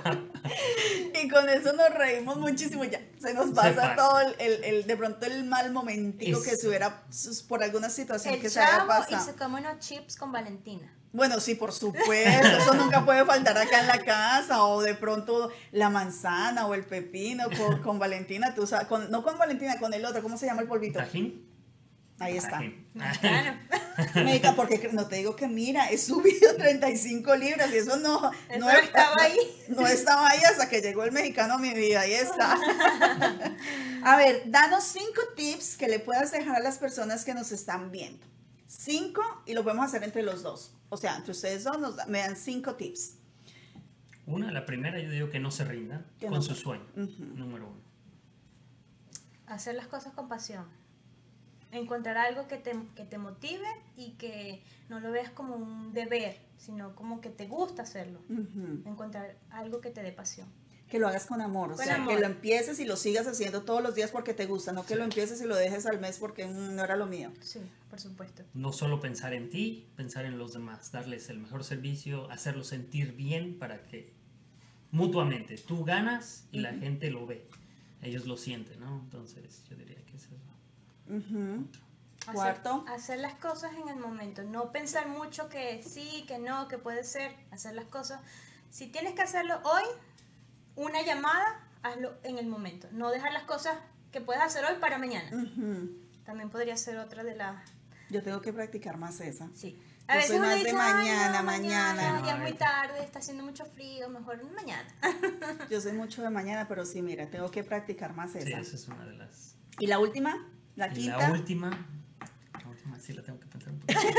Y con eso nos reímos muchísimo, ya se nos pasa, pasa. todo el, el, el- de pronto el mal momentico Es- que se hubiera sus- por alguna situación El que se haya chavo y pasado. se come unos chips con Valentina. Bueno, sí, por supuesto, eso nunca puede faltar acá en la casa, o de pronto la manzana o el pepino con, con Valentina, tú sabes, con- no con Valentina, con el otro, ¿cómo se llama el polvito? ¿Tajín? Ahí está. Tajín. Claro. Médica, porque no te digo que mira, he subido treinta y cinco libras y eso no, Eso no estaba ahí. No estaba ahí hasta que llegó el mexicano a mi vida, ahí está. A ver, danos cinco tips que le puedas dejar a las personas que nos están viendo. Cinco, y lo podemos hacer entre los dos. O sea, entre ustedes dos nos da- me dan cinco tips. Una, la primera, yo digo que no se rindan Que con no su se- sueño, Ujú. número uno. Hacer las cosas con pasión. Encontrar algo que te, que te motive y que no lo veas como un deber, sino como que te gusta hacerlo. Ujú. Encontrar algo que te dé pasión. Que lo hagas con amor, o Con sea, amor. que lo empieces y lo sigas haciendo todos los días porque te gusta, no que lo empieces y lo dejes al mes porque mm, no era lo mío. Sí, por supuesto. No solo pensar en ti, pensar en los demás, darles el mejor servicio, hacerlos sentir bien para que mutuamente tú ganas y la gente lo ve. Ellos lo sienten, ¿no? Entonces yo diría que es eso. Ujú. Hacer- Cuarto. Hacer las cosas en el momento. No pensar mucho que sí, que no, que puede ser. Hacer las cosas. Si tienes que hacerlo hoy, una llamada, hazlo en el momento. No dejar las cosas que puedes hacer hoy para mañana. Ujú. También podría ser otra de las... Yo tengo que practicar más esa. Sí. Yo soy uno más de dice, "Ay, mañana, no, mañana". ya es muy tarde, está haciendo mucho frío, mejor mañana. Yo soy mucho de mañana, pero sí, mira, tengo que practicar más Sí, esa. esa es una de las... ¿Y la última? ¿La Y quinta? la última, la última sí la tengo que pensar un poquito.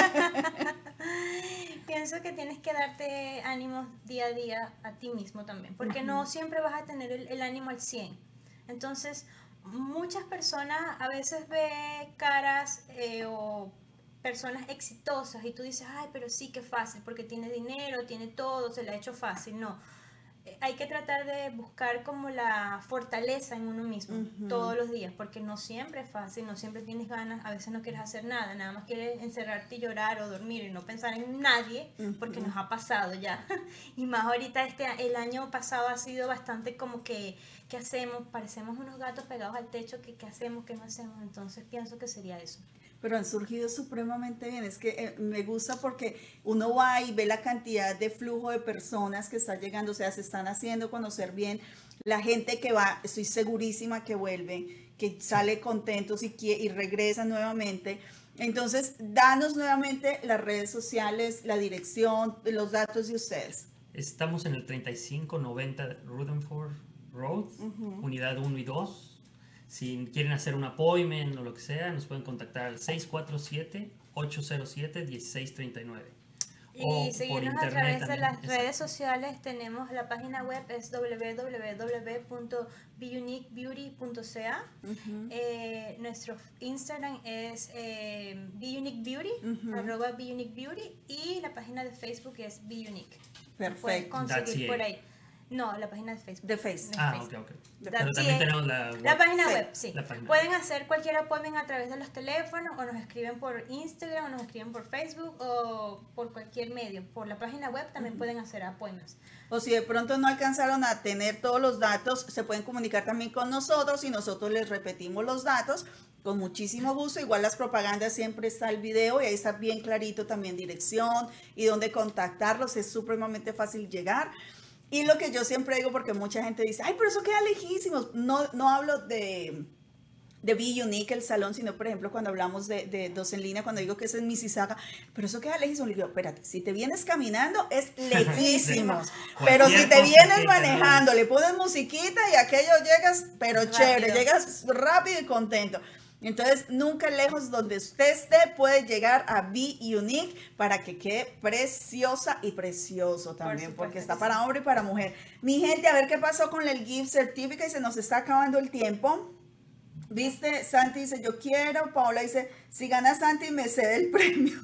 Pienso que tienes que darte ánimos día a día a ti mismo también, porque no siempre vas a tener el, el ánimo al cien. Entonces, muchas personas a veces ve caras eh, o personas exitosas y tú dices, ay, pero sí, que fácil, porque tiene dinero, tiene todo, se le ha hecho fácil. No. Eh, Hay que tratar de buscar como la fortaleza en uno mismo Ujú. todos los días, porque no siempre es fácil, no siempre tienes ganas, a veces no quieres hacer nada, nada más quieres encerrarte y llorar o dormir y no pensar en nadie, porque Ujú. nos ha pasado ya. Y más ahorita este el año pasado ha sido bastante como que ¿qué hacemos? Parecemos unos gatos pegados al techo, ¿qué, qué hacemos? ¿Qué no hacemos? Entonces pienso que sería eso. Pero han surgido supremamente bien. Es que eh, me gusta porque uno va y ve la cantidad de flujo de personas que está llegando, o sea, se están haciendo conocer bien. La gente que va, estoy segurísima que vuelve, que sale contentos y, qui- y regresa nuevamente. Entonces, danos nuevamente las redes sociales, la dirección, los datos de ustedes. Estamos en el treinta y cinco noventa Rutherford Road, unidad uno y dos. Si quieren hacer un appointment o lo que sea, nos pueden contactar al seis cuatro siete, ocho cero siete, uno seis tres nueve. Y seguirnos a través de también, las exacto. redes sociales. Tenemos la página web, es w w w punto be unique beauty punto c a. Eh, nuestro Instagram es eh, beuniquebeauty, Ujú. arroba beuniquebeauty, y la página de Facebook es beunique. Pueden Perfecto. That's conseguir it. por ahí. No, la página de Facebook. De Facebook. De Ah, Facebook. ok, ok. De- Pero That's también it. tenemos la La web. página Sí, web, sí. la página Pueden web. hacer cualquier appointment a través de los teléfonos, o nos escriben por Instagram, o nos escriben por Facebook, o por cualquier medio. Por la página web también pueden hacer appointments. O si de pronto no alcanzaron a tener todos los datos, se pueden comunicar también con nosotros y nosotros les repetimos los datos con muchísimo gusto. Igual las propagandas, siempre está el video y ahí está bien clarito también dirección y dónde contactarlos. Es supremamente fácil llegar. Y lo que yo siempre digo, porque mucha gente dice, ay, pero eso queda lejísimos. No, no hablo de, de Be Unique, el salón, sino, por ejemplo, cuando hablamos de, de Dos en Línea, cuando digo que es en Mississauga, pero eso queda lejísimos. Le digo, espérate, si te vienes caminando, es lejísimos. Pero si Cualquier te cosa vienes que te manejando, le pones musiquita y aquello llegas, pero Rápido. chévere, llegas rápido y contento. Entonces, nunca lejos donde usted esté puede llegar a Be Unique para que quede preciosa y precioso también, supuesto porque que está sí. para hombre y para mujer. Mi gente, a ver qué pasó con el gift certificate, se nos está acabando el tiempo. Viste, Santi dice, yo quiero. Paola dice, si gana Santi, me cede el premio.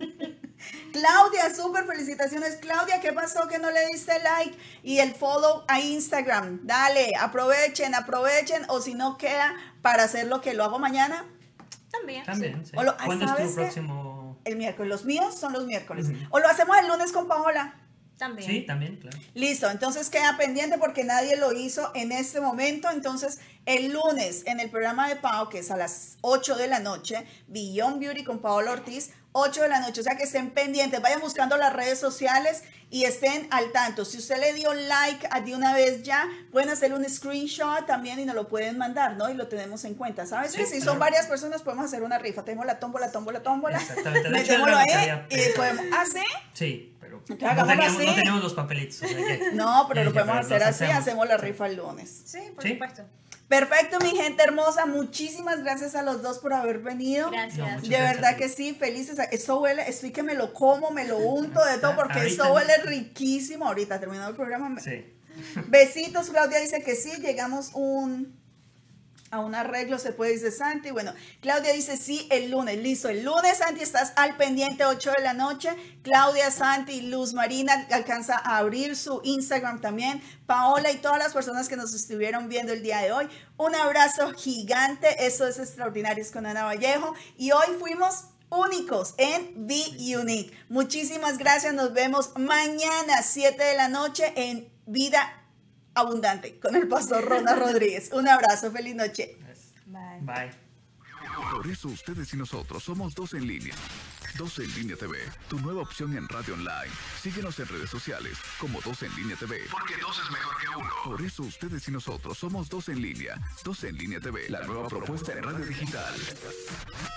Claudia, súper felicitaciones. Claudia, ¿qué pasó que no le diste like y el follow a Instagram? Dale, aprovechen, aprovechen, o si no queda para hacer lo que lo hago mañana, También. También, sí. O lo- ¿Cuándo es ¿sabes tu qué? próximo? el miércoles. Los míos son los miércoles. Ujú. O lo hacemos el lunes con Paola. También. Sí, también, claro. Listo, entonces queda pendiente porque nadie lo hizo en este momento. Entonces, el lunes en el programa de Pao, que es a las ocho de la noche, Beyond Beauty con Paola Ortiz, ocho de la noche. O sea que estén pendientes, vayan buscando las redes sociales y estén al tanto. Si usted le dio like de una vez ya, pueden hacer un screenshot también y nos lo pueden mandar, ¿no? Y lo tenemos en cuenta. ¿Sabes? Sí, que si claro. son varias personas, podemos hacer una rifa. Tenemos la tómbola, tómbola, tómbola. Exactamente. Metémoslo ahí y podemos. ¿Ah, sí? Sí. Pero no teníamos, no tenemos los papelitos. O sea que, no, pero lo podemos hacer así, hacemos. hacemos la rifa el lunes. Sí, por ¿Sí? supuesto. Perfecto, mi gente hermosa, muchísimas gracias a los dos por haber venido. Gracias. No, de verdad que sí, felices. Esto huele, estoy que me lo como, me lo unto de todo, porque ahorita, esto huele riquísimo. Ahorita terminado el programa. Me... Sí. Besitos, Claudia dice que sí, llegamos un... a un arreglo, se puede, dice Santi. Bueno, Claudia dice sí, el lunes, listo, el lunes, Santi, estás al pendiente, ocho de la noche. Claudia, Santi, Luz Marina alcanza a abrir su Instagram también. Paola y todas las personas que nos estuvieron viendo el día de hoy, un abrazo gigante. Eso es Extraordinarios con Ana Vallejo y hoy fuimos únicos en Be Unique. Muchísimas gracias, nos vemos mañana siete de la noche en Vida Abundante con el pastor Ronald Rodríguez. Un abrazo, feliz noche. Bye. Bye. Por eso ustedes y nosotros somos Dos en Línea. Dos en Línea T V, tu nueva opción en radio online. Síguenos en redes sociales como Dos en Línea T V. Porque dos es mejor que uno. Por eso ustedes y nosotros somos Dos en Línea. Dos en Línea T V, la nueva propuesta en radio digital.